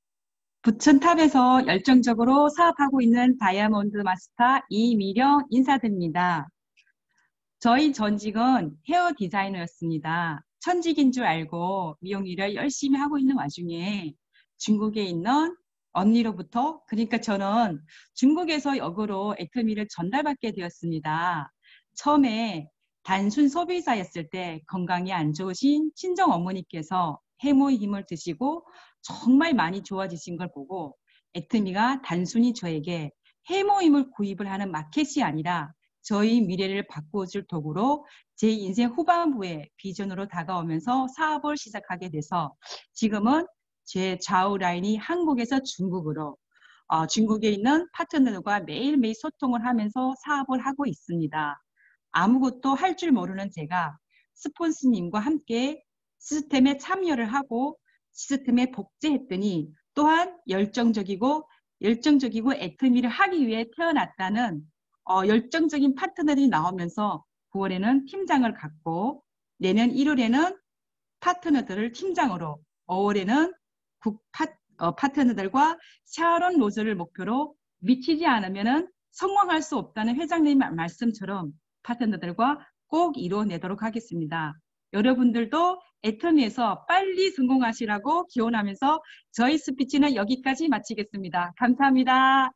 부천탑에서 열정적으로 사업하고 있는 다이아몬드 마스터 이미령 인사드립니다. 저희 전직은 헤어 디자이너였습니다. 천직인 줄 알고 미용 일을 열심히 하고 있는 와중에 중국에 있는 언니로부터, 그러니까 저는 중국에서 역으로 애터미를 전달받게 되었습니다. 처음에 단순 소비자였을 때 건강이 안 좋으신 친정 어머니께서 해모의 힘을 드시고 정말 많이 좋아지신 걸 보고 애터미가 단순히 저에게 해모의 힘을 구입을 하는 마켓이 아니라 저희 미래를 바꿔줄 도구로 제 인생 후반부에 비전으로 다가오면서 사업을 시작하게 돼서 지금은 제 좌우 라인이 한국에서 중국으로 중국에 있는 파트너들과 매일매일 소통을 하면서 사업을 하고 있습니다. 아무것도 할 줄 모르는 제가 스폰서님과 함께 시스템에 참여를 하고 시스템에 복제했더니 또한 열정적이고 애터미를 하기 위해 태어났다는 열정적인 파트너들이 나오면서 9월에는 팀장을 갖고 내년 1월에는 파트너들을 팀장으로 5월에는 파트너들과 샤론 로즈를 목표로 미치지 않으면 성공할 수 없다는 회장님 말씀처럼 파트너들과 꼭 이루어내도록 하겠습니다. 여러분들도 애터미에서 빨리 성공하시라고 기원하면서 저희 스피치는 여기까지 마치겠습니다. 감사합니다.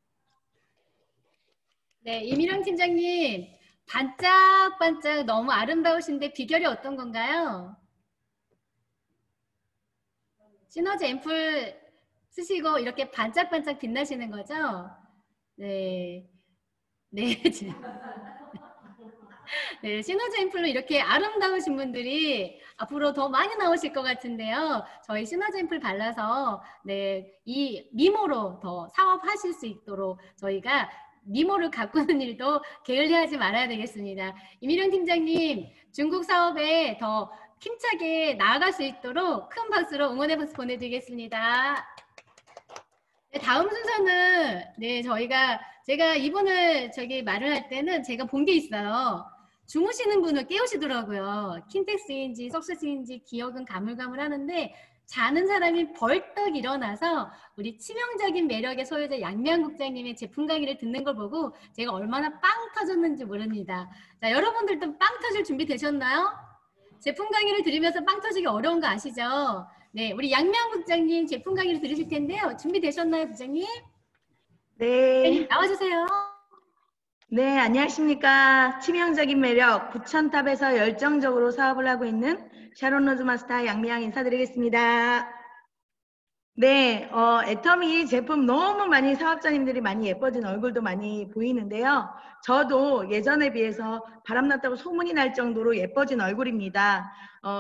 네, 이미령 팀장님, 반짝반짝 너무 아름다우신데 비결이 어떤 건가요? 시너지 앰플 쓰시고 이렇게 반짝반짝 빛나시는 거죠? 네. 네. 네, 시너지 앰플로 이렇게 아름다우신 분들이 앞으로 더 많이 나오실 것 같은데요. 저희 시너지 앰플 발라서 네, 이 미모로 더 사업하실 수 있도록 저희가 미모를 가꾸는 일도 게을리하지 말아야 되겠습니다. 이미령 팀장님, 중국 사업에 더 힘차게 나아갈 수 있도록 큰 박수로 응원의 박수 보내드리겠습니다. 네, 다음 순서는 네, 제가 이분을 말을 할 때는 제가 본 게 있어요. 주무시는 분을 깨우시더라고요. 킨텍스인지 석스인지 기억은 가물가물하는데 자는 사람이 벌떡 일어나서 우리 치명적인 매력의 소유자 양미향 국장님의 제품 강의를 듣는 걸 보고 제가 얼마나 빵 터졌는지 모릅니다. 자, 여러분들도 빵 터질 준비 되셨나요? 제품 강의를 들으면서 빵 터지기 어려운 거 아시죠? 네, 우리 양미향 국장님 제품 강의를 들으실 텐데요. 준비되셨나요, 국장님? 네. 나와주세요. 네, 안녕하십니까. 치명적인 매력, 부천탑에서 열정적으로 사업을 하고 있는 샤론 로즈 마스터 양미향 인사드리겠습니다. 네, 애터미 제품 너무 많이 사업자님들이 많이 예뻐진 얼굴도 많이 보이는데요. 저도 예전에 비해서 바람났다고 소문이 날 정도로 예뻐진 얼굴입니다.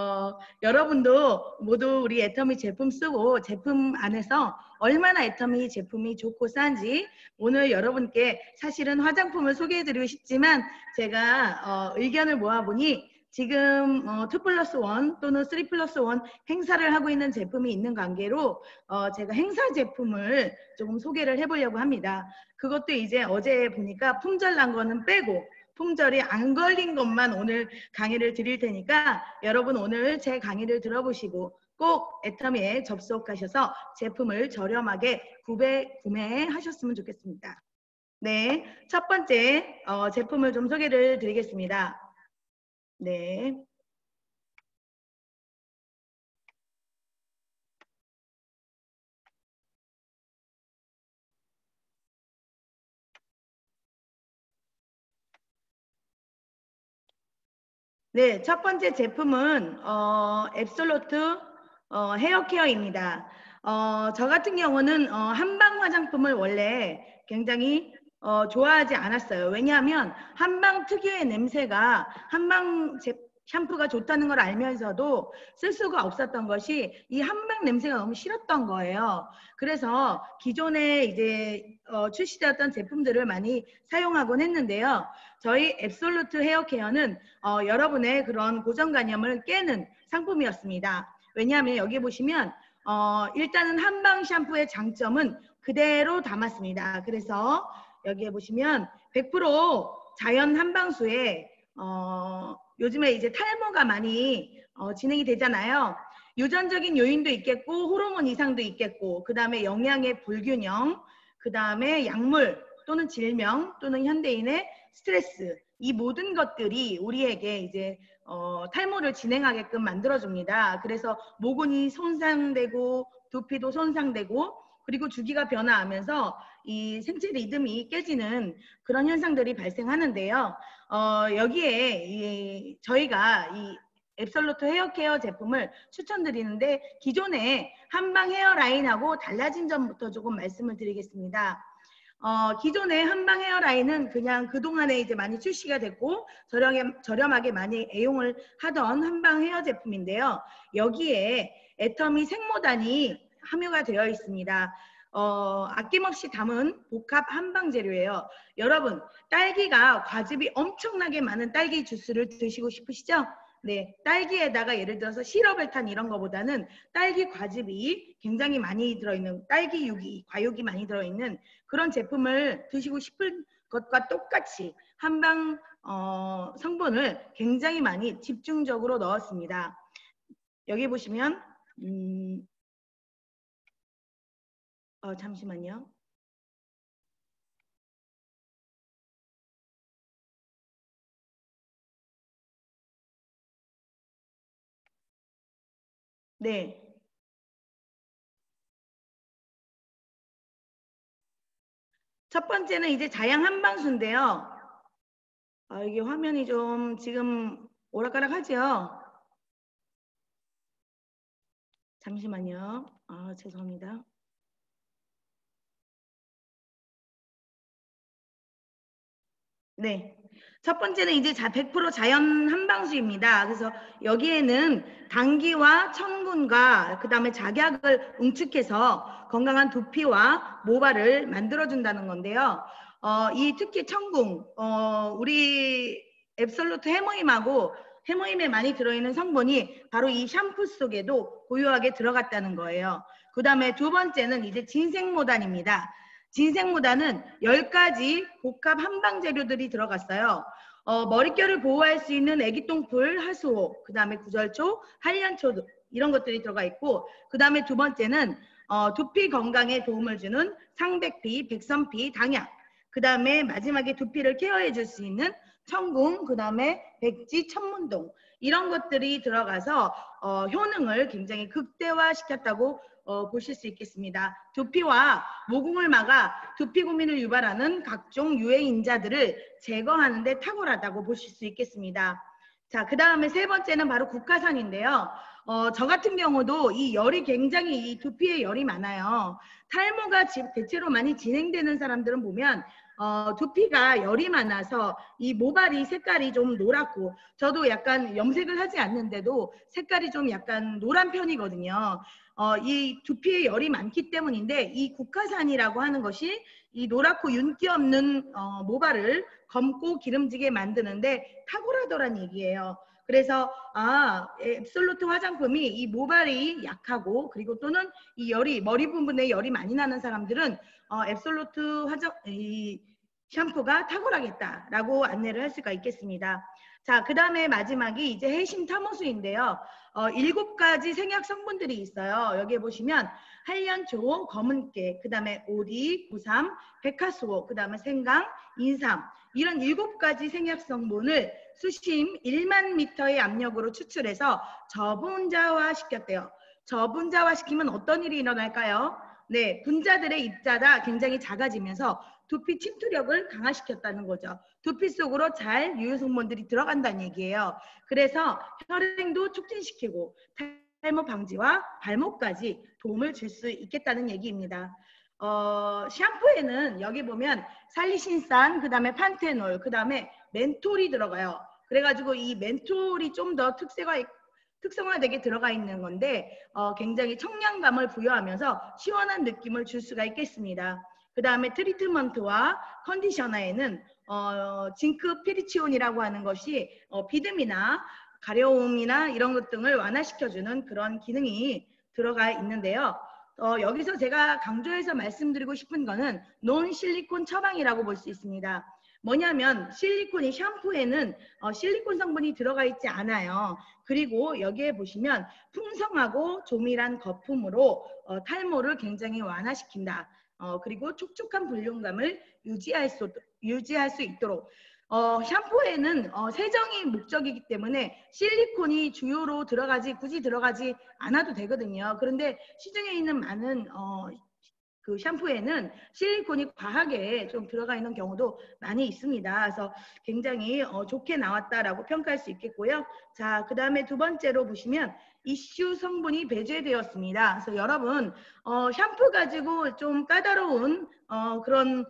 여러분도 모두 우리 애터미 제품 쓰고 제품 안에서 얼마나 애터미 제품이 좋고 싼지 오늘 여러분께 사실은 화장품을 소개해드리고 싶지만 제가 의견을 모아보니 지금 2+1 또는 3+1 행사를 하고 있는 제품이 있는 관계로 제가 행사 제품을 조금 소개를 해보려고 합니다. 그것도 이제 어제 보니까 품절 난 거는 빼고 품절이 안 걸린 것만 오늘 강의를 드릴 테니까 여러분 오늘 제 강의를 들어보시고 꼭 애터미에 접속하셔서 제품을 저렴하게 구매하셨으면 좋겠습니다. 네, 첫 번째 제품을 좀 소개를 드리겠습니다. 네. 네, 첫 번째 제품은 앱솔루트 헤어케어입니다. 저 같은 경우는 한방 화장품을 원래 굉장히 좋아하지 않았어요. 왜냐하면 한방 특유의 냄새가 한방 샴푸가 좋다는 걸 알면서도 쓸 수가 없었던 것이 이 한방 냄새가 너무 싫었던 거예요. 그래서 기존에 이제 출시되었던 제품들을 많이 사용하곤 했는데요. 저희 앱솔루트 헤어케어는 여러분의 그런 고정관념을 깨는 상품이었습니다. 왜냐하면 여기 보시면 일단은 한방 샴푸의 장점은 그대로 담았습니다. 그래서 여기에 보시면 100% 자연 한방수에 요즘에 이제 탈모가 많이 진행이 되잖아요. 유전적인 요인도 있겠고 호르몬 이상도 있겠고 그 다음에 영양의 불균형, 그 다음에 약물 또는 질병 또는 현대인의 스트레스 이 모든 것들이 우리에게 이제 탈모를 진행하게끔 만들어줍니다. 그래서 모근이 손상되고 두피도 손상되고 그리고 주기가 변화하면서 이 생체 리듬이 깨지는 그런 현상들이 발생하는데요. 여기에 저희가 이 앱솔루트 헤어케어 제품을 추천드리는데 기존의 한방 헤어라인하고 달라진 점부터 조금 말씀을 드리겠습니다. 기존의 한방 헤어라인은 그냥 그동안에 이제 많이 출시가 됐고 저렴하게 많이 애용을 하던 한방 헤어 제품인데요. 여기에 애터미 생모단이 함유가 되어 있습니다. 아낌없이 담은 복합 한방 재료예요. 여러분, 딸기가 과즙이 엄청나게 많은 딸기 주스를 드시고 싶으시죠? 네, 딸기에다가 예를 들어서 시럽을 탄 이런 거보다는 딸기 과즙이 굉장히 많이 들어있는 딸기 유기, 과육이 많이 들어있는 그런 제품을 드시고 싶은 것과 똑같이 한방 성분을 굉장히 많이 집중적으로 넣었습니다. 여기 보시면 잠시만요. 네. 첫 번째는 이제 자양 한방수인데요. 이게 화면이 좀 지금 오락가락하죠? 잠시만요. 죄송합니다. 네. 첫 번째는 이제 100% 자연 한방수입니다. 그래서 여기에는 당기와 천분과 그다음에 작약을 응축해서 건강한 두피와 모발을 만들어준다는 건데요. 이 특히 천궁, 우리 앱솔루트 해모임하고 해모임에 많이 들어있는 성분이 바로 이 샴푸 속에도 고유하게 들어갔다는 거예요. 그 다음에 두 번째는 이제 진생모단입니다. 진생모단은 10가지 복합 한방 재료들이 들어갔어요. 머릿결을 보호할 수 있는 애기똥풀, 하수호, 그 다음에 구절초, 한련초 이런 것들이 들어가 있고, 그 다음에 두 번째는 두피 건강에 도움을 주는 상백피, 백선피, 당약, 그 다음에 마지막에 두피를 케어해 줄 수 있는 천궁, 그 다음에 백지, 천문동 이런 것들이 들어가서 효능을 굉장히 극대화시켰다고 보실 수 있겠습니다. 두피와 모공을 막아 두피 고민을 유발하는 각종 유해인자들을 제거하는 데 탁월하다고 보실 수 있겠습니다. 자, 그 다음에 세 번째는 바로 국화산인데요. 저 같은 경우도 이 열이 굉장히 이 두피에 열이 많아요. 탈모가 대체로 많이 진행되는 사람들은 보면 두피가 열이 많아서 이 모발이 색깔이 좀 노랗고, 저도 약간 염색을 하지 않는데도 색깔이 좀 약간 노란 편이거든요. 이 두피에 열이 많기 때문인데, 이 국화산이라고 하는 것이 이 노랗고 윤기 없는 모발을 검고 기름지게 만드는데 탁월하더란 얘기예요. 그래서 앱솔루트 화장품이 이 모발이 약하고 그리고 또는 이 열이 머리 부분에 열이 많이 나는 사람들은 앱솔루트 이 샴푸가 탁월하겠다라고 안내를 할 수가 있겠습니다. 자, 그 다음에 마지막이 이제 해심 탐호수인데요. 7가지 생약 성분들이 있어요. 여기에 보시면 한련초, 검은깨, 그 다음에 오리, 구삼, 백화수호, 그 다음에 생강, 인삼 이런 7가지 생약 성분을 수심 1만 미터의 압력으로 추출해서 저분자화 시켰대요. 저분자화 시키면 어떤 일이 일어날까요? 네, 분자들의 입자가 굉장히 작아지면서 두피 침투력을 강화시켰다는 거죠. 두피 속으로 잘 유효성분들이 들어간다는 얘기예요. 그래서 혈행도 촉진시키고 탈모 방지와 발목까지 도움을 줄 수 있겠다는 얘기입니다. 샴푸에는 여기 보면 살리신산, 그 다음에 판테놀, 그 다음에 멘톨이 들어가요. 그래가지고 이 멘톨이 좀 더 특성화되게 들어가 있는 건데 굉장히 청량감을 부여하면서 시원한 느낌을 줄 수가 있겠습니다. 그 다음에 트리트먼트와 컨디셔너에는 징크 피리치온이라고 하는 것이 비듬이나 가려움이나 이런 것 등을 완화시켜주는 그런 기능이 들어가 있는데요. 여기서 제가 강조해서 말씀드리고 싶은 거는 논 실리콘 처방이라고 볼 수 있습니다. 뭐냐면 실리콘이 샴푸에는 실리콘 성분이 들어가 있지 않아요. 그리고 여기에 보시면 풍성하고 조밀한 거품으로 탈모를 굉장히 완화시킨다. 그리고 촉촉한 볼륨감을 유지할 수 있도록 샴푸에는 세정이 목적이기 때문에 실리콘이 주요로 굳이 들어가지 않아도 되거든요. 그런데 시중에 있는 많은 그 샴푸에는 실리콘이 과하게 좀 들어가 있는 경우도 많이 있습니다. 그래서 굉장히 좋게 나왔다라고 평가할 수 있겠고요. 자, 그 다음에 두 번째로 보시면 이슈 성분이 배제되었습니다. 그래서 여러분 샴푸 가지고 좀 까다로운 그런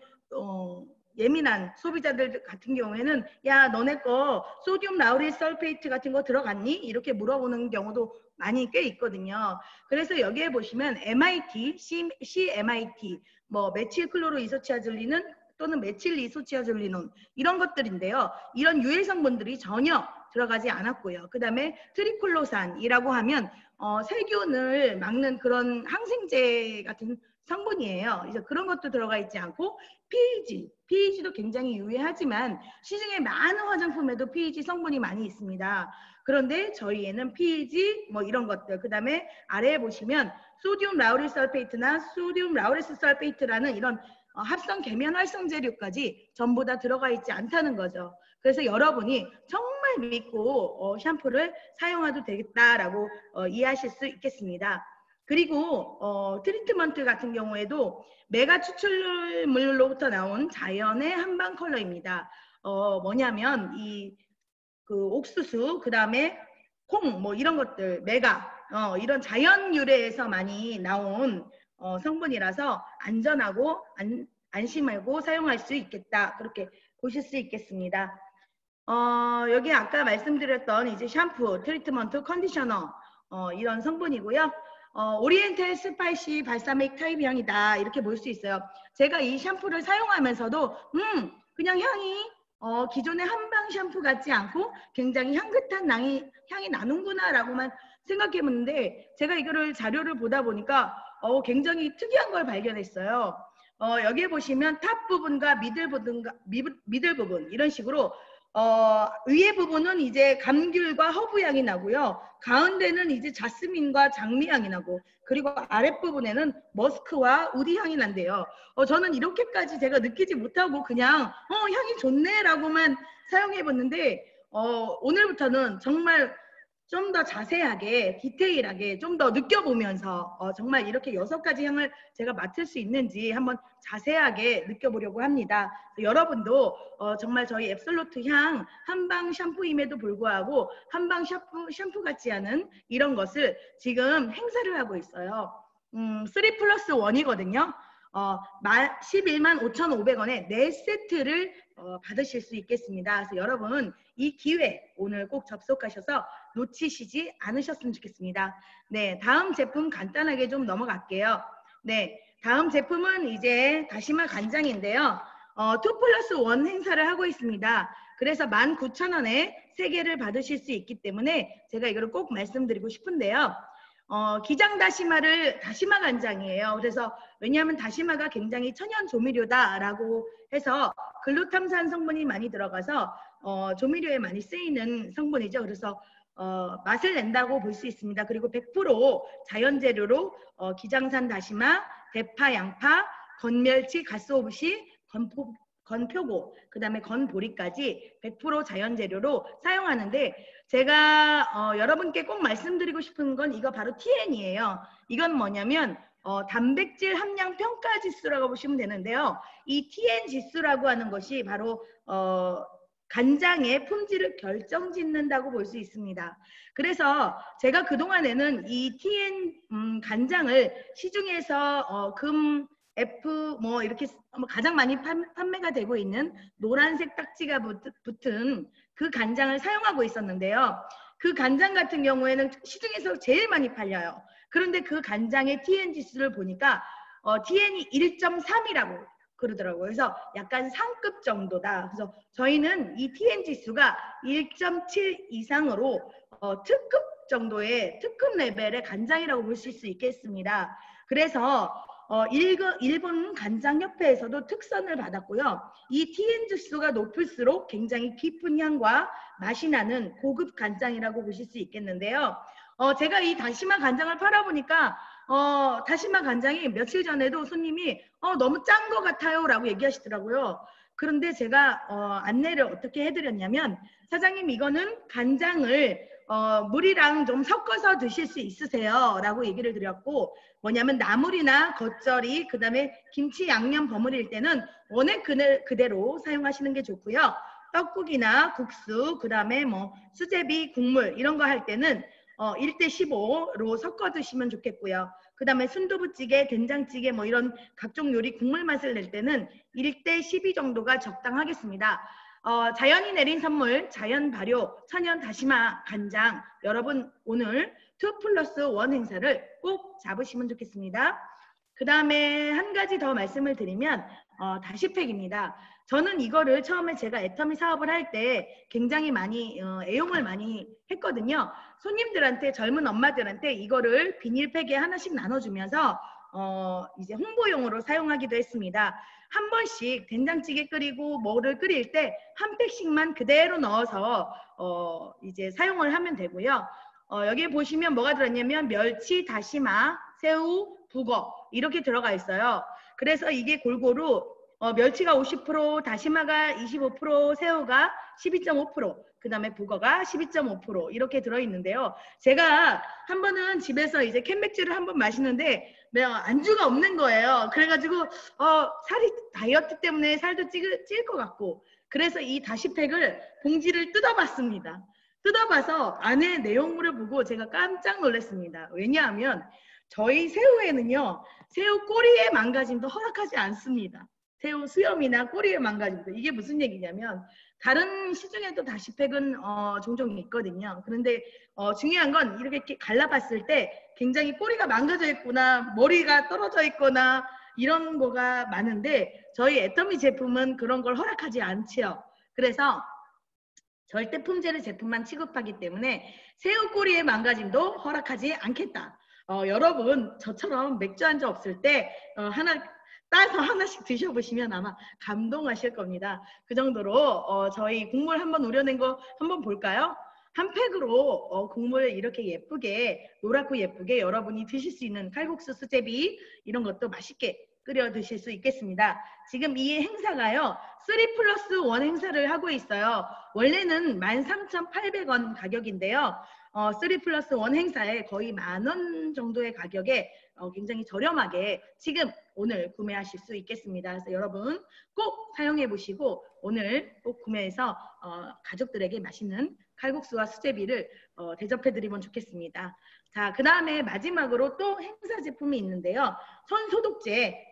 예민한 소비자들 같은 경우에는 야, 너네 거 소듐 라우릴 설페이트 같은 거 들어갔니? 이렇게 물어보는 경우도 많이 꽤 있거든요. 그래서 여기에 보시면 MIT, CMIT, 뭐 메틸클로로 이소치아졸리는 또는 메틸 이소치아졸리논 이런 것들인데요. 이런 유해 성분들이 전혀 들어가지 않았고요. 그 다음에 트리클로산이라고 하면 세균을 막는 그런 항생제 같은 성분이에요. 그래서 그런 것도 들어가 있지 않고 PEG도 굉장히 유해하지만 시중에 많은 화장품에도 PEG 성분이 많이 있습니다. 그런데 저희에는 PEG 뭐 이런 것들, 그 다음에 아래에 보시면 소듐 라우릴 설페이트나 소듐 라우레스 설페이트라는 이런 합성 계면 활성 재료까지 전부 다 들어가 있지 않다는 거죠. 그래서 여러분이 정말 정말 믿고 샴푸를 사용해도 되겠다라고 이해하실 수 있겠습니다. 그리고 트리트먼트 같은 경우에도 메가 추출물로부터 나온 자연의 한방 컬러입니다. 뭐냐면 그 옥수수, 그 다음에 콩, 뭐 이런 것들, 메가 이런 자연 유래에서 많이 나온 성분이라서 안전하고 안심하고 사용할 수 있겠다, 그렇게 보실 수 있겠습니다. 여기 아까 말씀드렸던 이제 샴푸, 트리트먼트, 컨디셔너 이런 성분이고요. 오리엔탈 스파이시 발사믹 타입 향이다, 이렇게 볼 수 있어요. 제가 이 샴푸를 사용하면서도 그냥 향이 기존의 한방 샴푸 같지 않고 굉장히 향긋한 향이 나는구나 라고만 생각해봤는데, 제가 이거를 자료를 보다 보니까 굉장히 특이한 걸 발견했어요. 여기에 보시면 탑 부분과 미들 부분 이런 식으로 위에 부분은 이제 감귤과 허브 향이 나고요. 가운데는 이제 자스민과 장미 향이 나고, 그리고 아랫부분에는 머스크와 우디 향이 난대요. 저는 이렇게까지 제가 느끼지 못하고 그냥 향이 좋네 라고만 사용해 봤는데, 오늘부터는 정말 좀 더 자세하게 디테일하게 좀 더 느껴보면서 정말 이렇게 6가지 향을 제가 맡을 수 있는지 한번 자세하게 느껴보려고 합니다. 여러분도 정말 저희 앱솔루트 향 한방 샴푸임에도 불구하고 한방 샴푸 같지 않은 이런 것을 지금 행사를 하고 있어요. 3+1이거든요. 11만 5,500원에 4세트를 받으실 수 있겠습니다. 그래서 여러분 이 기회 오늘 꼭 접속하셔서 놓치시지 않으셨으면 좋겠습니다. 네, 다음 제품 간단하게 좀 넘어갈게요. 네, 다음 제품은 이제 다시마 간장인데요. 2+1 행사를 하고 있습니다. 그래서 19,000원에 3개를 받으실 수 있기 때문에 제가 이걸 꼭 말씀드리고 싶은데요. 기장 다시마를 다시마 간장이에요. 그래서 왜냐하면 다시마가 굉장히 천연 조미료다라고 해서 글루탐산 성분이 많이 들어가서 조미료에 많이 쓰이는 성분이죠. 그래서 맛을 낸다고 볼 수 있습니다. 그리고 100% 자연 재료로 기장산 다시마, 대파, 양파, 건멸치, 갓소부시, 건표고, 그 다음에 건보리까지 100% 자연 재료로 사용하는데, 제가 여러분께 꼭 말씀드리고 싶은 건 이거 바로 TN이에요. 이건 뭐냐면 단백질 함량 평가 지수라고 보시면 되는데요. 이 TN 지수라고 하는 것이 바로 간장의 품질을 결정짓는다고 볼 수 있습니다. 그래서 제가 그동안에는 이 TN 간장을 시중에서 금, F 뭐 이렇게 가장 많이 판매가 되고 있는 노란색 딱지가 붙은 그 간장을 사용하고 있었는데요. 그 간장 같은 경우에는 시중에서 제일 많이 팔려요. 그런데 그 간장의 TN 지수를 보니까 TN이 1.3이라고 그러더라고요. 그래서 약간 상급 정도다. 그래서 저희는 이 TN 지수가 1.7 이상으로 특급 정도의 특급 레벨의 간장이라고 보실 수 있겠습니다. 그래서 일본 간장협회에서도 특선을 받았고요. 이 TN 지수가 높을수록 굉장히 깊은 향과 맛이 나는 고급 간장이라고 보실 수 있겠는데요. 제가 이 다시마 간장을 팔아보니까 다시마 간장이 며칠 전에도 손님이 너무 짠 것 같아요 라고 얘기하시더라고요. 그런데 제가 안내를 어떻게 해드렸냐면, 사장님 이거는 간장을 물이랑 좀 섞어서 드실 수 있으세요 라고 얘기를 드렸고, 뭐냐면 나물이나 겉절이, 그 다음에 김치 양념 버무릴 때는 원액 그대로 사용하시는 게 좋고요. 떡국이나 국수, 그 다음에 뭐 수제비, 국물 이런 거 할 때는 1:15로 섞어 드시면 좋겠고요. 그 다음에 순두부찌개, 된장찌개 뭐 이런 각종 요리 국물 맛을 낼 때는 1:12 정도가 적당하겠습니다. 자연이 내린 선물, 자연 발효, 천연 다시마 간장, 여러분 오늘 2+1 행사를 꼭 잡으시면 좋겠습니다. 그 다음에 한 가지 더 말씀을 드리면 다시팩입니다. 저는 이거를 처음에 제가 애터미 사업을 할 때 굉장히 많이 애용을 많이 했거든요. 손님들한테, 젊은 엄마들한테 이거를 비닐팩에 하나씩 나눠주면서 이제 홍보용으로 사용하기도 했습니다. 한 번씩 된장찌개 끓이고 뭐를 끓일 때 한 팩씩만 그대로 넣어서 이제 사용을 하면 되고요. 여기에 보시면 뭐가 들었냐면 멸치, 다시마, 새우, 북어 이렇게 들어가 있어요. 그래서 이게 골고루 멸치가 50%, 다시마가 25%, 새우가 12.5%, 그 다음에 북어가 12.5% 이렇게 들어있는데요. 제가 한 번은 집에서 이제 캔맥주를 한 번 마시는데 안주가 없는 거예요. 그래가지고 살이 다이어트 때문에 살도 찔 것 같고, 그래서 이 다시팩을 봉지를 뜯어봤습니다. 뜯어봐서 안에 내용물을 보고 제가 깜짝 놀랐습니다. 왜냐하면 저희 새우에는요, 새우 꼬리의 망가짐도 허락하지 않습니다. 새우 수염이나 꼬리의 망가짐도. 이게 무슨 얘기냐면 다른 시중에도 다시팩은 종종 있거든요. 그런데 중요한 건 이렇게 갈라봤을 때 굉장히 꼬리가 망가져 있거나 머리가 떨어져 있거나 이런 거가 많은데 저희 애터미 제품은 그런 걸 허락하지 않지요. 그래서 절대 품절의 제품만 취급하기 때문에 새우 꼬리의 망가짐도 허락하지 않겠다. 여러분 저처럼 맥주 한잔 없을 때 하나 따서 하나씩 드셔보시면 아마 감동하실 겁니다. 그 정도로 저희 국물 한번 우려낸 거 한번 볼까요? 한 팩으로 국물을 이렇게 예쁘게 노랗고 예쁘게 여러분이 드실 수 있는 칼국수 수제비 이런 것도 맛있게 끓여 드실 수 있겠습니다. 지금 이 행사가요 3+1 행사를 하고 있어요. 원래는 13,800원 가격인데요. 3+1 행사에 거의 10,000원 정도의 가격에 굉장히 저렴하게 지금 오늘 구매하실 수 있겠습니다. 그래서 여러분 꼭 사용해 보시고 오늘 꼭 구매해서 가족들에게 맛있는 칼국수와 수제비를 대접해 드리면 좋겠습니다. 자, 그 다음에 마지막으로 또 행사 제품이 있는데요. 손소독제.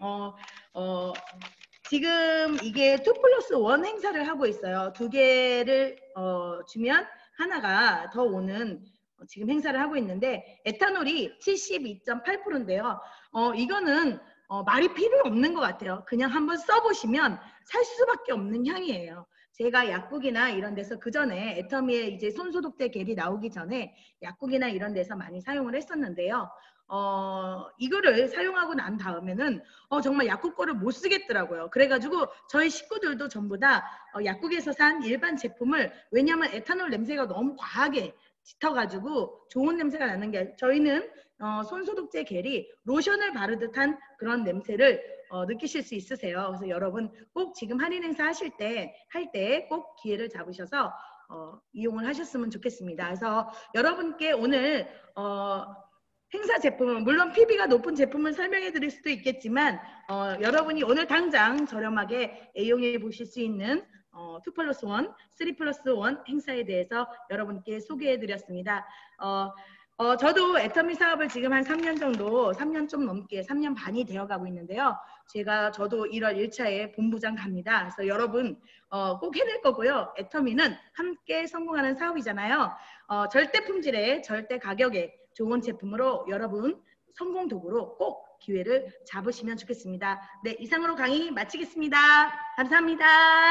지금 이게 2+1 행사를 하고 있어요. 2개를 주면 하나가 더 오는 지금 행사를 하고 있는데 에탄올이 72.8%인데요. 이거는 말이 필요 없는 것 같아요. 그냥 한번 써보시면 살 수밖에 없는 향이에요. 제가 약국이나 이런 데서 그 전에 애터미의 이제 손소독제 겔이 나오기 전에 약국이나 이런 데서 많이 사용을 했었는데요. 이거를 사용하고 난 다음에는 정말 약국 거를 못 쓰겠더라고요. 그래가지고 저희 식구들도 전부 다 약국에서 산 일반 제품을, 왜냐하면 에탄올 냄새가 너무 과하게 짙어가지고 좋은 냄새가 나는 게, 저희는 손소독제 겔이 로션을 바르듯 한 그런 냄새를 느끼실 수 있으세요. 그래서 여러분 꼭 지금 할인 행사 하실 때, 할 때 꼭 기회를 잡으셔서 이용을 하셨으면 좋겠습니다. 그래서 여러분께 오늘 행사 제품은 물론 PB가 높은 제품을 설명해 드릴 수도 있겠지만 여러분이 오늘 당장 저렴하게 이용해 보실 수 있는 2+1, 3+1 행사에 대해서 여러분께 소개해 드렸습니다. 저도 애터미 사업을 지금 한 3년 정도, 3년 좀 넘게, 3년 반이 되어가고 있는데요. 저도 1월 1차에 본부장 갑니다. 그래서 여러분 꼭 해낼 거고요. 애터미는 함께 성공하는 사업이잖아요. 절대 품질에, 절대 가격에 좋은 제품으로 여러분 성공 도구로 꼭 기회를 잡으시면 좋겠습니다. 네, 이상으로 강의 마치겠습니다. 감사합니다.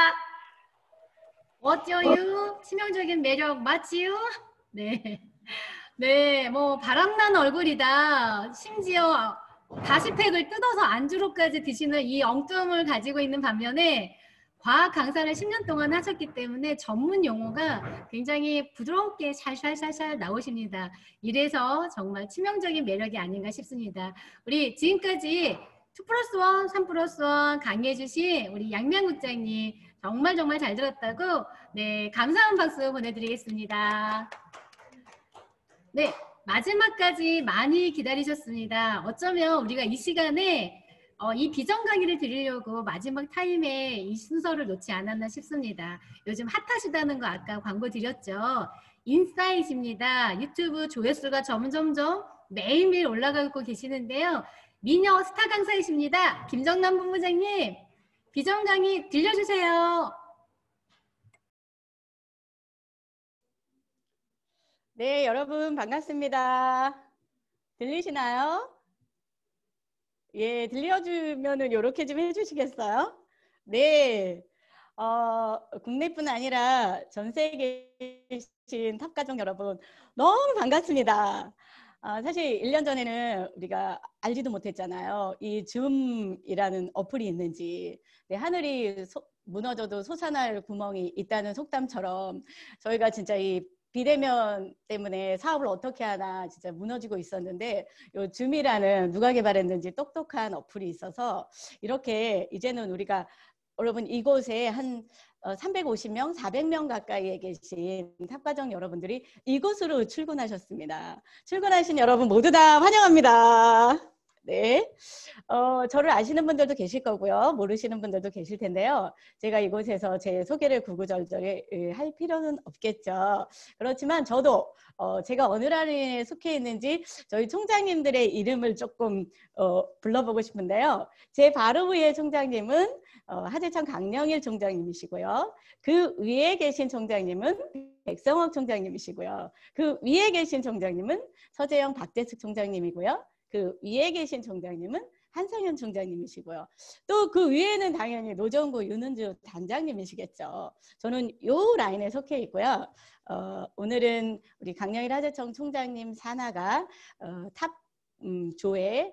어쩌유? 치명적인 매력 맞지요? 네. 네, 뭐 바람난 얼굴이다. 심지어 다시팩을 뜯어서 안주로까지 드시는 이 엉뚱을 가지고 있는 반면에 과학 강사를 10년 동안 하셨기 때문에 전문 용어가 굉장히 부드럽게 살살살살 나오십니다. 이래서 정말 치명적인 매력이 아닌가 싶습니다. 우리 지금까지 2+1, 3+1 강의해 주신 우리 양명 국장님 정말 잘 들었다고, 네, 감사한 박수 보내드리겠습니다. 네, 마지막까지 많이 기다리셨습니다. 어쩌면 우리가 이 시간에 이 비전 강의를 드리려고 마지막 타임에 이 순서를 놓지 않았나 싶습니다. 요즘 핫하시다는 거 아까 광고 드렸죠. 인사이트입니다. 유튜브 조회수가 점점점 매일매일 올라가고 계시는데요. 미녀 스타 강사이십니다. 김정남 본부장님, 비전 강의 들려주세요. 네, 여러분 반갑습니다. 들리시나요? 예, 들려주면은 요렇게 좀 해주시겠어요? 네, 국내뿐 아니라 전 세계에 계신 탑가족 여러분 너무 반갑습니다. 사실 1년 전에는 우리가 알지도 못했잖아요. 이 줌이라는 어플이 있는지. 네, 하늘이 무너져도 솟아날 구멍이 있다는 속담처럼 저희가 진짜 이 비대면 때문에 사업을 어떻게 하나 진짜 무너지고 있었는데 요 줌이라는 누가 개발했는지 똑똑한 어플이 있어서 이렇게 이제는 우리가 여러분 이곳에 한 350명, 400명 가까이에 계신 탑과정 여러분들이 이곳으로 출근하셨습니다. 출근하신 여러분 모두 다 환영합니다. 네, 저를 아시는 분들도 계실 거고요. 모르시는 분들도 계실 텐데요. 제가 이곳에서 제 소개를 구구절절히 할 필요는 없겠죠. 그렇지만 저도 제가 어느 라인에 속해 있는지 저희 총장님들의 이름을 조금 불러보고 싶은데요. 제 바로 위에 총장님은 하재천 강령일 총장님이시고요. 그 위에 계신 총장님은 백성옥 총장님이시고요. 그 위에 계신 총장님은 서재영 박대숙 총장님이고요. 그 위에 계신 총장님은 한상현 총장님이시고요. 또 그 위에는 당연히 노정구 윤은주 단장님이시겠죠. 저는 요 라인에 속해 있고요. 오늘은 우리 강령일 하재청 총장님 산하가 탑 조에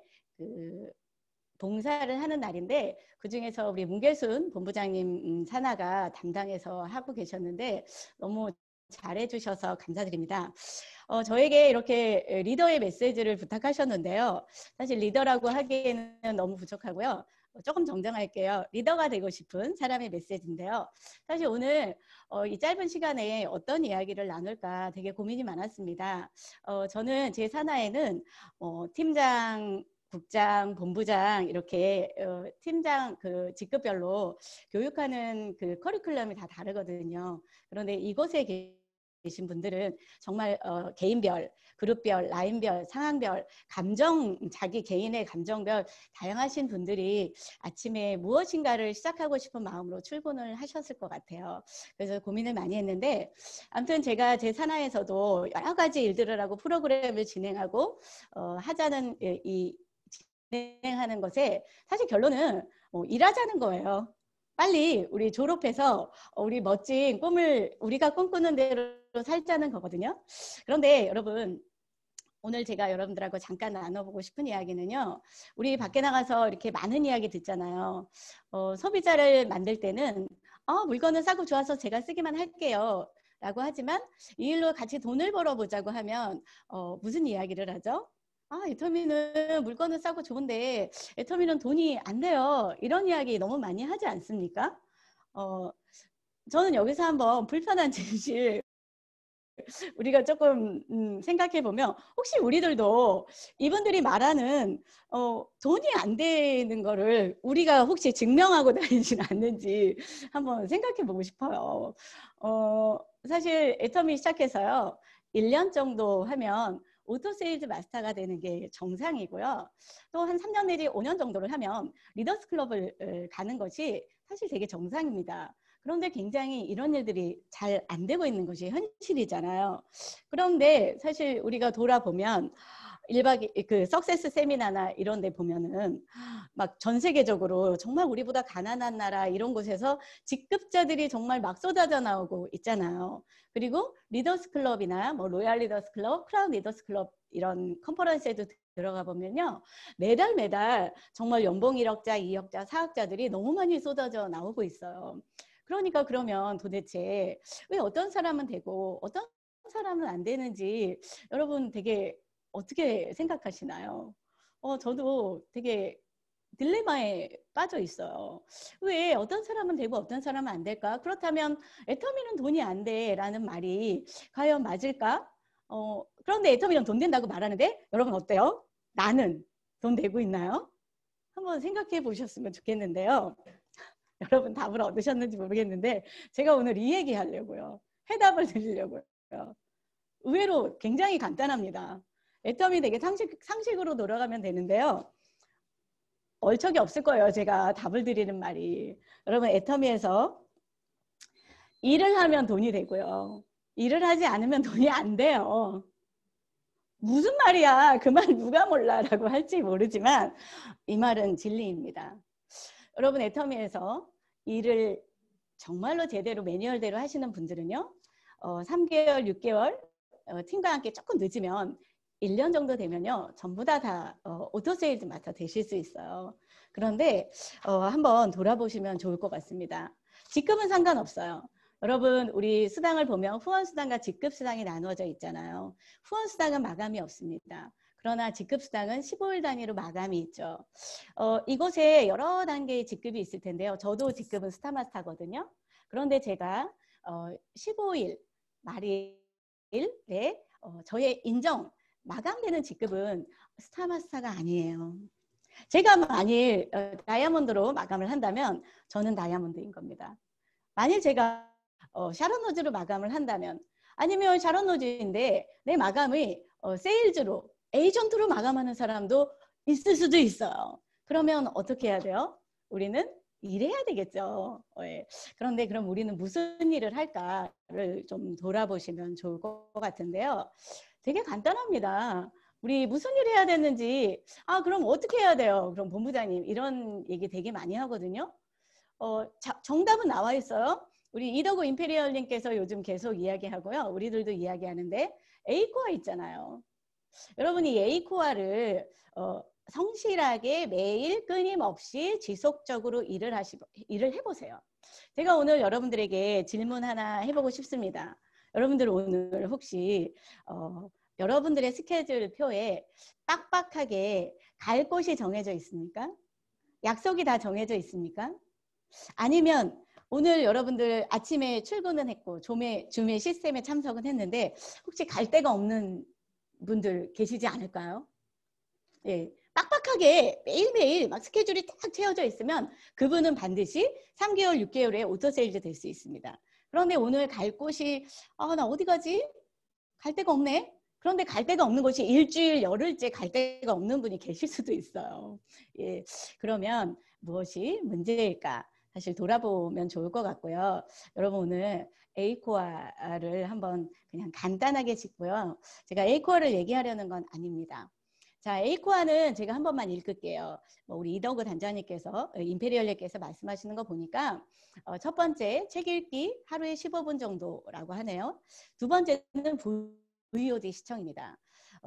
봉사를 하는 날인데 그중에서 우리 문계순 본부장님 산하가 담당해서 하고 계셨는데 너무 잘해주셔서 감사드립니다. 저에게 이렇게 리더의 메시지를 부탁하셨는데요. 사실 리더라고 하기에는 너무 부족하고요. 조금 정정할게요. 리더가 되고 싶은 사람의 메시지인데요. 사실 오늘 이 짧은 시간에 어떤 이야기를 나눌까 되게 고민이 많았습니다. 저는 제 산하에는 팀장, 국장, 본부장 이렇게 팀장 그 직급별로 교육하는 그 커리큘럼이 다 다르거든요. 그런데 이곳에 계신 분들은 정말 개인별, 그룹별, 라인별, 상황별, 감정, 자기 개인의 감정별 다양하신 분들이 아침에 무엇인가를 시작하고 싶은 마음으로 출근을 하셨을 것 같아요. 그래서 고민을 많이 했는데 아무튼 제가 제 산하에서도 여러 가지 일들을 하고 프로그램을 진행하고 하자는 이 진행하는 것에 사실 결론은 일하자는 거예요. 빨리 우리 졸업해서 우리 멋진 꿈을 우리가 꿈꾸는 대로 살자는 거거든요. 그런데 여러분 오늘 제가 여러분들하고 잠깐 나눠보고 싶은 이야기는요. 우리 밖에 나가서 이렇게 많은 이야기 듣잖아요. 소비자를 만들 때는 물건을 사고 좋아서 제가 쓰기만 할게요. 라고 하지만 이 일로 같이 돈을 벌어보자고 하면 무슨 이야기를 하죠? 애터미는 물건을 싸고 좋은데 애터미는 돈이 안 돼요. 이런 이야기 너무 많이 하지 않습니까? 저는 여기서 한번 불편한 진실 우리가 조금 생각해 보면 혹시 우리들도 이분들이 말하는 돈이 안 되는 거를 우리가 혹시 증명하고 다니진 않는지 한번 생각해 보고 싶어요. 사실 애터미 시작해서요. 1년 정도 하면 오토세일즈 마스터가 되는 게 정상이고요. 또 한 3년 내지 5년 정도를 하면 리더스 클럽을 가는 것이 사실 되게 정상입니다. 그런데 굉장히 이런 일들이 잘 안 되고 있는 것이 현실이잖아요. 그런데 사실 우리가 돌아보면 1박 그 석세스 세미나나 이런 데 보면은 막 전 세계적으로 정말 우리보다 가난한 나라 이런 곳에서 직급자들이 정말 막 쏟아져 나오고 있잖아요. 그리고 리더스 클럽이나 뭐 로얄 리더스 클럽, 크라운 리더스 클럽 이런 컨퍼런스에도 들어가 보면요. 매달 정말 연봉 1억자, 2억자, 4억자들이 너무 많이 쏟아져 나오고 있어요. 그러니까 그러면 도대체 왜 어떤 사람은 되고 어떤 사람은 안 되는지 여러분 되게 어떻게 생각하시나요? 저도 되게 딜레마에 빠져 있어요. 왜 어떤 사람은 되고 어떤 사람은 안 될까? 그렇다면 애터미는 돈이 안 돼 라는 말이 과연 맞을까? 그런데 애터미는 돈 된다고 말하는데 여러분 어때요? 나는 돈 되고 있나요? 한번 생각해 보셨으면 좋겠는데요. 여러분 답을 얻으셨는지 모르겠는데 제가 오늘 이 얘기 하려고요. 해답을 드리려고요. 의외로 굉장히 간단합니다. 애터미 되게 상식으로 돌아가면 되는데요. 얼척이 없을 거예요. 제가 답을 드리는 말이. 여러분 애터미에서 일을 하면 돈이 되고요. 일을 하지 않으면 돈이 안 돼요. 무슨 말이야. 그 말 누가 몰라 라고 할지 모르지만 이 말은 진리입니다. 여러분 애터미에서 일을 정말로 제대로 매뉴얼대로 하시는 분들은요. 3개월, 6개월 팀과 함께 조금 늦으면 1년 정도 되면요. 전부 다 오토세일즈 마스터 되실 수 있어요. 그런데 한번 돌아보시면 좋을 것 같습니다. 직급은 상관없어요. 여러분 우리 수당을 보면 후원수당과 직급수당이 나누어져 있잖아요. 후원수당은 마감이 없습니다. 그러나 직급수당은 15일 단위로 마감이 있죠. 이곳에 여러 단계의 직급이 있을 텐데요. 저도 직급은 스타마스터거든요. 그런데 제가 15일 말일에 저의 인정 마감되는 직급은 스타마스터가 아니에요. 제가 만일 다이아몬드로 마감을 한다면 저는 다이아몬드인 겁니다. 만일 제가 샤론노즈로 마감을 한다면 아니면 샤론노즈인데 내 마감이 세일즈로 에이전트로 마감하는 사람도 있을 수도 있어요. 그러면 어떻게 해야 돼요? 우리는 일해야 되겠죠. 그런데 그럼 우리는 무슨 일을 할까를 좀 돌아보시면 좋을 것 같은데요. 되게 간단합니다. 우리 무슨 일 해야 되는지, 그럼 어떻게 해야 돼요? 그럼 본부장님, 이런 얘기 되게 많이 하거든요. 정답은 나와 있어요. 우리 이더고 임페리얼님께서 요즘 계속 이야기하고요. 우리들도 이야기하는데 A코어 있잖아요. 여러분이 이 A코어를 성실하게 매일 끊임없이 지속적으로 일을 해보세요. 제가 오늘 여러분들에게 질문 하나 해보고 싶습니다. 여러분들 오늘 혹시 여러분들의 스케줄 표에 빡빡하게 갈 곳이 정해져 있습니까? 약속이 다 정해져 있습니까? 아니면 오늘 여러분들 아침에 출근은 했고 줌의 시스템에 참석은 했는데 혹시 갈 데가 없는 분들 계시지 않을까요? 예, 빡빡하게 매일매일 막 스케줄이 딱 채워져 있으면 그분은 반드시 3개월, 6개월에 오토세일즈 될 수 있습니다. 그런데 오늘 갈 곳이 나 어디 가지? 갈 데가 없네? 그런데 갈 데가 없는 곳이 일주일, 열흘째 갈 데가 없는 분이 계실 수도 있어요. 예, 그러면 무엇이 문제일까? 사실 돌아보면 좋을 것 같고요. 여러분 오늘 A코어를 한번 그냥 간단하게 짚고요. 제가 A코어를 얘기하려는 건 아닙니다. 자, A코어는 제가 한 번만 읽을게요. 우리 이더그 단장님께서, 임페리얼님께서 말씀하시는 거 보니까 첫 번째 책 읽기 하루에 15분 정도라고 하네요. 두 번째는 VOD 시청입니다.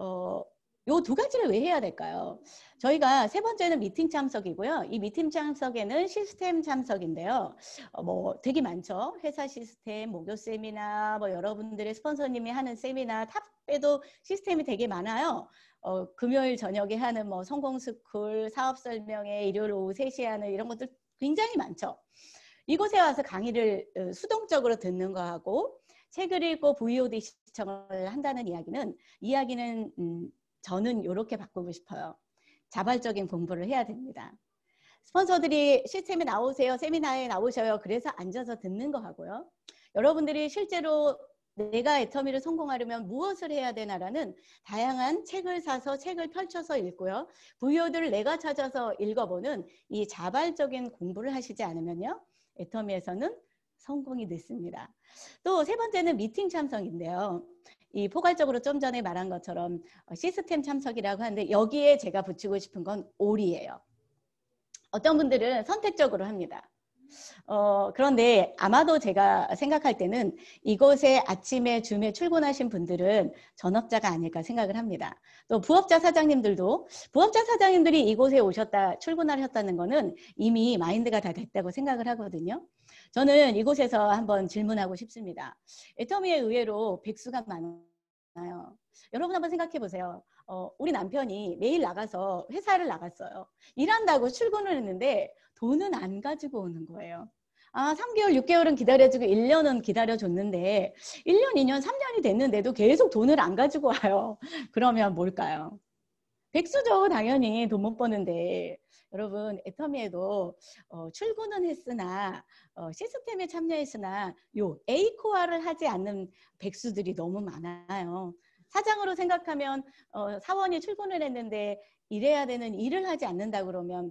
요 두 가지를 왜 해야 될까요? 저희가 세 번째는 미팅 참석이고요. 이 미팅 참석에는 시스템 참석인데요. 되게 많죠. 회사 시스템, 목요 세미나, 여러분들의 스폰서님이 하는 세미나, 탑에도 시스템이 되게 많아요. 금요일 저녁에 하는 성공스쿨, 사업 설명회, 일요일 오후 3시에 하는 이런 것들 굉장히 많죠. 이곳에 와서 강의를 수동적으로 듣는 거하고 책을 읽고 VOD 시청을 한다는 이야기는 저는 이렇게 바꾸고 싶어요. 자발적인 공부를 해야 됩니다. 스폰서들이 시스템에 나오세요, 세미나에 나오셔요. 그래서 앉아서 듣는 거 하고요. 여러분들이 실제로 내가 애터미를 성공하려면 무엇을 해야 되나라는 다양한 책을 사서 책을 펼쳐서 읽고요. VOD를 내가 찾아서 읽어보는 이 자발적인 공부를 하시지 않으면요. 애터미에서는 성공이 늦습니다. 또 세 번째는 미팅 참석인데요. 이 포괄적으로 좀 전에 말한 것처럼 시스템 참석이라고 하는데 여기에 제가 붙이고 싶은 건 올이에요. 어떤 분들은 선택적으로 합니다. 그런데 아마도 제가 생각할 때는 이곳에 아침에 줌에 출근하신 분들은 전업자가 아닐까 생각을 합니다. 또 부업자 사장님들이 이곳에 출근하셨다는 거는 이미 마인드가 다 됐다고 생각을 하거든요. 저는 이곳에서 한번 질문하고 싶습니다. 애터미에 의외로 백수가 많아요. 여러분 한번 생각해 보세요. 우리 남편이 매일 나가서 회사를 나갔어요. 일한다고 출근을 했는데 돈은 안 가지고 오는 거예요. 3개월, 6개월은 기다려주고 1년은 기다려줬는데 1년, 2년, 3년이 됐는데도 계속 돈을 안 가지고 와요. 그러면 뭘까요? 백수죠. 당연히 돈 못 버는데. 여러분 애터미에도 출근은 했으나 시스템에 참여했으나 요 A코어를 하지 않는 백수들이 너무 많아요. 사장으로 생각하면 사원이 출근을 했는데 일해야 되는 일을 하지 않는다 그러면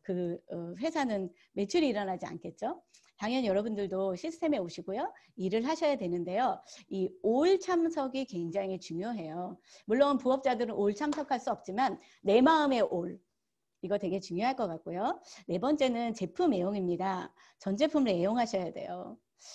회사는 매출이 일어나지 않겠죠. 당연히 여러분들도 시스템에 오시고요. 일을 하셔야 되는데요. 이 올 참석이 굉장히 중요해요. 물론 부업자들은 올 참석할 수 없지만 내 마음의 올. 이거 되게 중요할 것 같고요. 네 번째는 제품 애용입니다. 전 제품을 애용하셔야 돼요.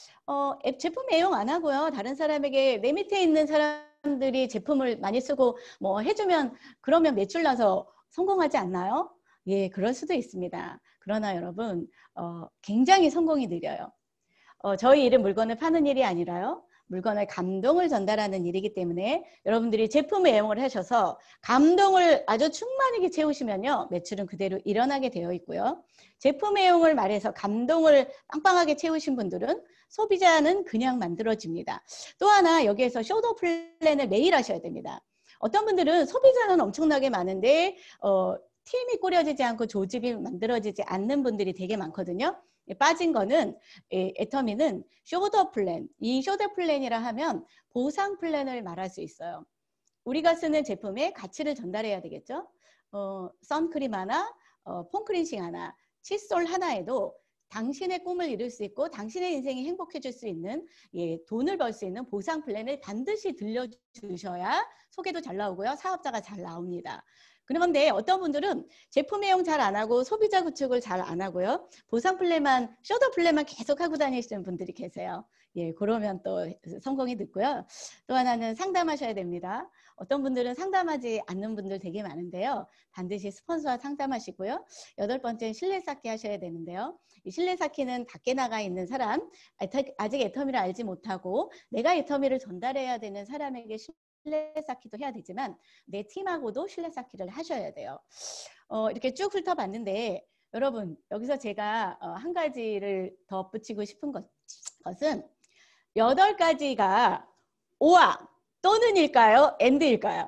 제품 애용 안 하고요. 다른 사람에게 내 밑에 있는 사람들이 제품을 많이 쓰고 해주면 그러면 매출 나서 성공하지 않나요? 예, 그럴 수도 있습니다. 그러나 여러분 굉장히 성공이 느려요. 저희 일은 물건을 파는 일이 아니라요. 물건의 감동을 전달하는 일이기 때문에 여러분들이 제품 애용을 하셔서 감동을 아주 충만하게 채우시면요. 매출은 그대로 일어나게 되어 있고요. 제품 애용을 말해서 감동을 빵빵하게 채우신 분들은 소비자는 그냥 만들어집니다. 또 하나 여기에서 숄더 플랜을 매일 하셔야 됩니다. 어떤 분들은 소비자는 엄청나게 많은데 팀이 꾸려지지 않고 조직이 만들어지지 않는 분들이 되게 많거든요. 빠진 거는 애터미는 숄더 플랜, 이 숄더 플랜이라 하면 보상 플랜을 말할 수 있어요. 우리가 쓰는 제품의 가치를 전달해야 되겠죠. 선크림 하나, 폼크린싱 하나, 칫솔 하나에도 당신의 꿈을 이룰 수 있고 당신의 인생이 행복해질 수 있는 돈을 벌 수 있는 보상 플랜을 반드시 들려주셔야 소개도 잘 나오고요. 사업자가 잘 나옵니다. 그런데 어떤 분들은 제품 애용 잘 안 하고 소비자 구축을 잘 안 하고요. 보상 플랜만, 숄더 플랜만 계속 하고 다니시는 분들이 계세요. 그러면 또 성공이 늦고요. 또 하나는 상담하셔야 됩니다. 어떤 분들은 상담하지 않는 분들 되게 많은데요. 반드시 스폰서와 상담하시고요. 8번째는 신뢰 쌓기 하셔야 되는데요. 이 신뢰 쌓기는 밖에 나가 있는 사람, 아직 애터미를 알지 못하고 내가 애터미를 전달해야 되는 사람에게 신뢰 쌓기도 해야 되지만 내 팀하고도 신뢰 쌓기를 하셔야 돼요. 이렇게 쭉 훑어봤는데 여러분 여기서 제가 한 가지를 덧붙이고 싶은 것은 8가지가 오와 또는일까요? 앤드일까요?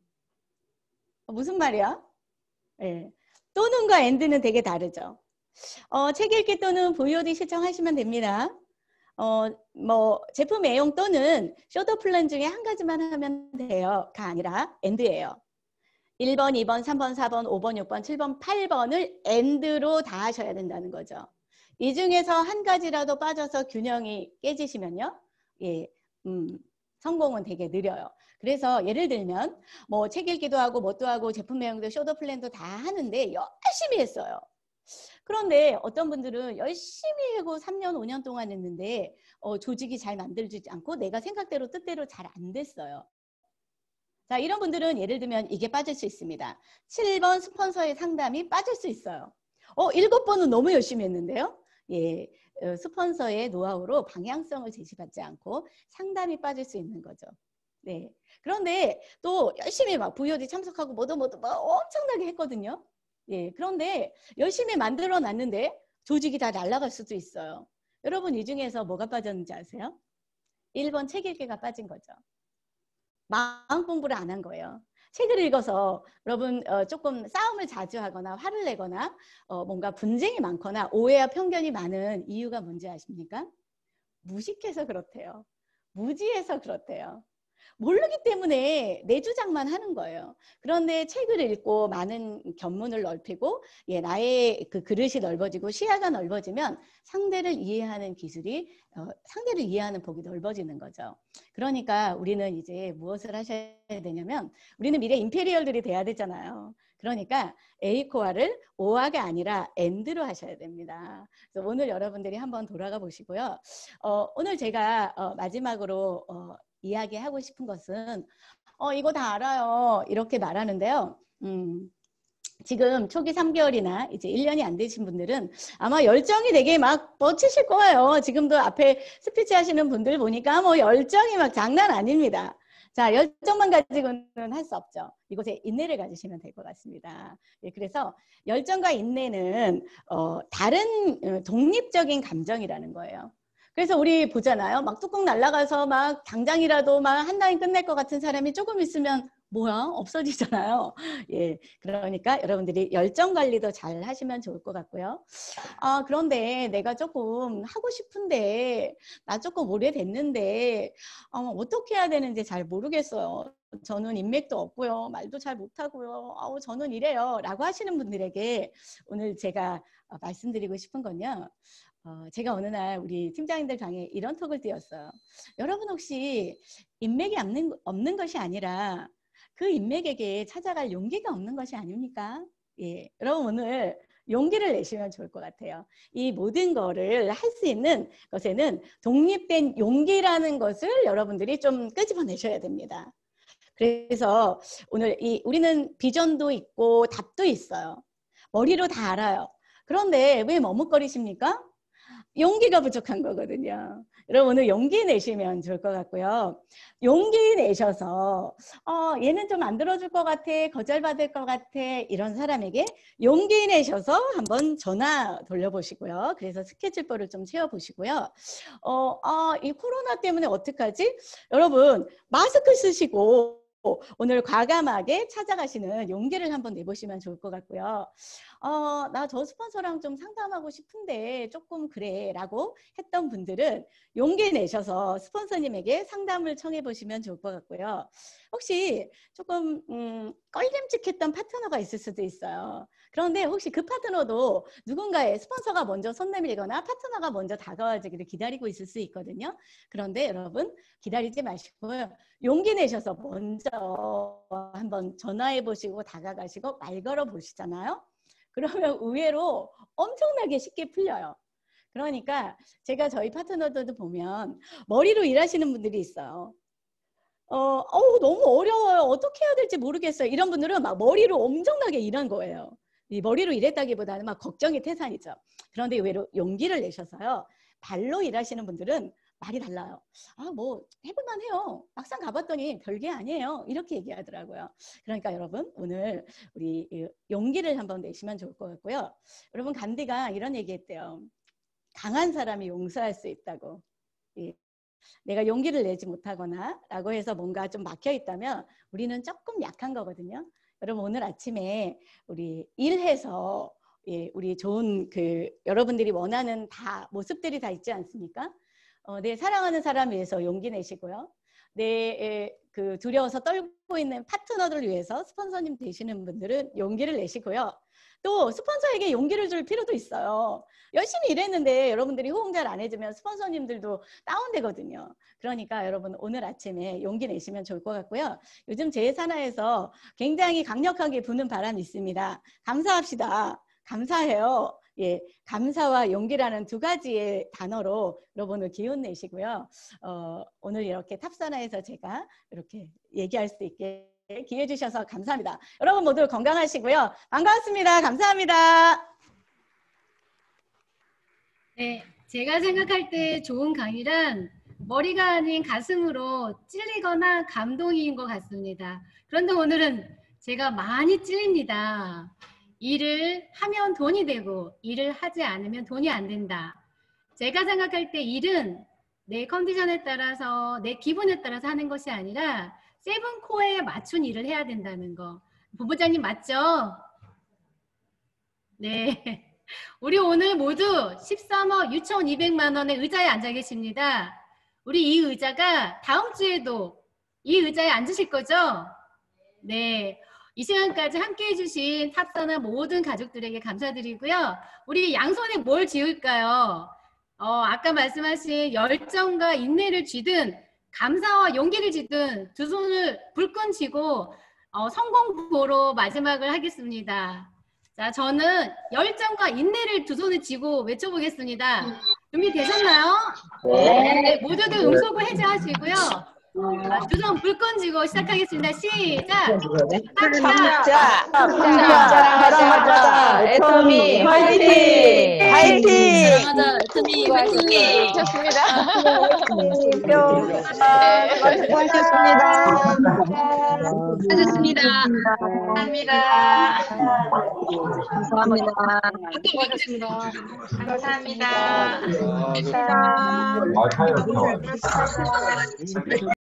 무슨 말이야? 네. 또는과 앤드는 되게 다르죠. 책 읽기 또는 VOD 시청하시면 됩니다. 제품 애용 또는 숄더 플랜 중에 한 가지만 하면 돼요가 아니라 앤드예요. 1번, 2번, 3번, 4번, 5번, 6번, 7번, 8번을 앤드로 다 하셔야 된다는 거죠. 이 중에서 한 가지라도 빠져서 균형이 깨지시면요. 성공은 되게 느려요. 그래서 예를 들면 책 읽기도 하고 뭣도 하고 제품 애용도 숄더 플랜도 다 하는데 열심히 했어요. 그런데 어떤 분들은 열심히 하고 3년, 5년 동안 했는데 조직이 잘 만들어지지 않고 내가 생각대로 뜻대로 잘 안 됐어요. 자, 이런 분들은 예를 들면 이게 빠질 수 있습니다. 7번 스폰서의 상담이 빠질 수 있어요. 7번은 너무 열심히 했는데요. 스폰서의 노하우로 방향성을 제시받지 않고 상담이 빠질 수 있는 거죠. 네. 그런데 또 열심히 막 VOD 참석하고 뭐도 막 엄청나게 했거든요. 그런데 열심히 만들어 놨는데 조직이 다 날아갈 수도 있어요. 여러분 이 중에서 뭐가 빠졌는지 아세요? 1번 책 읽기가 빠진 거죠. 마음 공부를 안 한 거예요. 책을 읽어서 여러분 조금 싸움을 자주 하거나 화를 내거나 뭔가 분쟁이 많거나 오해와 편견이 많은 이유가 뭔지 아십니까? 무식해서 그렇대요. 무지해서 그렇대요. 모르기 때문에 내 주장만 하는 거예요. 그런데 책을 읽고 많은 견문을 넓히고 나의 그 그릇이 넓어지고 시야가 넓어지면 상대를 이해하는 기술이 상대를 이해하는 폭이 넓어지는 거죠. 그러니까 우리는 이제 무엇을 하셔야 되냐면 우리는 미래 임페리얼들이 돼야 되잖아요. 그러니까 A코어를 O화가 아니라 AND로 하셔야 됩니다. 그래서 오늘 여러분들이 한번 돌아가 보시고요. 오늘 제가 마지막으로 이야기하고 싶은 것은 이거 다 알아요 이렇게 말하는데요. 지금 초기 3개월이나 이제 1년이 안 되신 분들은 아마 열정이 되게 막 뻗치실 거예요. 지금도 앞에 스피치 하시는 분들 보니까 열정이 막 장난 아닙니다. 자, 열정만 가지고는 할 수 없죠. 이곳에 인내를 가지시면 될 것 같습니다. 그래서 열정과 인내는 다른 독립적인 감정이라는 거예요. 그래서 우리 보잖아요. 막 뚜껑 날아가서 막 당장이라도 막 한 라인 끝낼 것 같은 사람이 조금 있으면 뭐야? 없어지잖아요. 그러니까 여러분들이 열정 관리도 잘 하시면 좋을 것 같고요. 그런데 내가 조금 하고 싶은데 나 조금 오래됐는데 어떻게 해야 되는지 잘 모르겠어요. 저는 인맥도 없고요. 말도 잘 못하고요. 저는 이래요. 라고 하시는 분들에게 오늘 제가 말씀드리고 싶은 건요. 제가 어느 날 우리 팀장님들 방에 이런 톡을 띄웠어요. 여러분 혹시 인맥이 없는 것이 아니라 그 인맥에게 찾아갈 용기가 없는 것이 아닙니까? 여러분 오늘 용기를 내시면 좋을 것 같아요. 이 모든 거를 할 수 있는 것에는 독립된 용기라는 것을 여러분들이 좀 끄집어내셔야 됩니다. 그래서 오늘 우리는 비전도 있고 답도 있어요. 머리로 다 알아요. 그런데 왜 머뭇거리십니까? 용기가 부족한 거거든요. 여러분 오늘 용기 내시면 좋을 것 같고요. 용기 내셔서 얘는 좀 안 들어줄 것 같아, 거절받을 것 같아, 이런 사람에게 용기 내셔서 한번 전화 돌려보시고요. 그래서 스케줄표를 좀 채워보시고요. 이 코로나 때문에 어떡하지? 여러분 마스크 쓰시고 오늘 과감하게 찾아가시는 용기를 한번 내보시면 좋을 것 같고요. 나 저 스폰서랑 좀 상담하고 싶은데 조금 그래 라고 했던 분들은 용기 내셔서 스폰서님에게 상담을 청해 보시면 좋을 것 같고요. 혹시 조금 꺼림칙했던 파트너가 있을 수도 있어요. 그런데 혹시 그 파트너도 누군가의 스폰서가 먼저 손 내밀거나 파트너가 먼저 다가와주기를 기다리고 있을 수 있거든요. 그런데 여러분 기다리지 마시고요. 용기 내셔서 먼저 한번 전화해 보시고 다가가시고 말 걸어 보시잖아요. 그러면 의외로 엄청나게 쉽게 풀려요. 그러니까 제가 저희 파트너들도 보면 머리로 일하시는 분들이 있어요. 너무 어려워요. 어떻게 해야 될지 모르겠어요. 이런 분들은 막 머리로 엄청나게 일한 거예요. 이 머리로 일했다기보다는 막 걱정이 태산이죠. 그런데 의외로 용기를 내셔서요. 발로 일하시는 분들은 말이 달라요. 뭐 해볼만 해요. 막상 가봤더니 별게 아니에요. 이렇게 얘기하더라고요. 그러니까 여러분 오늘 우리 용기를 한번 내시면 좋을 것 같고요. 여러분 간디가 이런 얘기했대요. 강한 사람이 용서할 수 있다고. 내가 용기를 내지 못하거나 라고 해서 뭔가 좀 막혀 있다면 우리는 조금 약한 거거든요. 여러분 오늘 아침에 우리 일해서 우리 좋은 여러분들이 원하는 다 모습들이 다 있지 않습니까? 내 사랑하는 사람 위해서 용기 내시고요. 내 두려워서 떨고 있는 파트너들을 위해서 스폰서님 되시는 분들은 용기를 내시고요. 또 스폰서에게 용기를 줄 필요도 있어요. 열심히 일했는데 여러분들이 호응 잘 안 해주면 스폰서님들도 다운되거든요. 그러니까 여러분 오늘 아침에 용기 내시면 좋을 것 같고요. 요즘 제 산하에서 굉장히 강력하게 부는 바람이 있습니다. 감사합시다. 감사해요. 감사와 용기라는 두 가지의 단어로 여러분을 기운 내시고요. 오늘 이렇게 탑산하에서 제가 이렇게 얘기할 수 있게 기회 주셔서 감사합니다. 여러분 모두 건강하시고요. 반갑습니다. 감사합니다. 네, 제가 생각할 때 좋은 강의란 머리가 아닌 가슴으로 찔리거나 감동인 것 같습니다. 그런데 오늘은 제가 많이 찔립니다. 일을 하면 돈이 되고 일을 하지 않으면 돈이 안 된다. 제가 생각할 때 일은 내 컨디션에 따라서 내 기분에 따라서 하는 것이 아니라 세븐코어에 맞춘 일을 해야 된다는 거. 본부장님 맞죠? 네. 우리 오늘 모두 13억 6,200만 원의 의자에 앉아 계십니다. 우리 이 의자가 다음 주에도 이 의자에 앉으실 거죠? 네. 이 시간까지 함께 해주신 탑산하 모든 가족들에게 감사드리고요. 우리 양손에 뭘 지을까요? 아까 말씀하신 열정과 인내를 쥐든 감사와 용기를 쥐든 두 손을 불끈 쥐고 성공부호로 마지막을 하겠습니다. 자, 저는 열정과 인내를 두 손을 쥐고 외쳐보겠습니다. 준비되셨나요? 네. 모두들 음소거 해제하시고요. 두 손 불끈 쥐고 시작하겠습니다. 시작! 자, 사랑하자, 애터미 화이팅! 화이팅! 사랑하자, 애터미 화이팅! 좋습니다. 수고하셨습니다. 감사합니다. 감사합니다. 감사합니다. 감사합니다.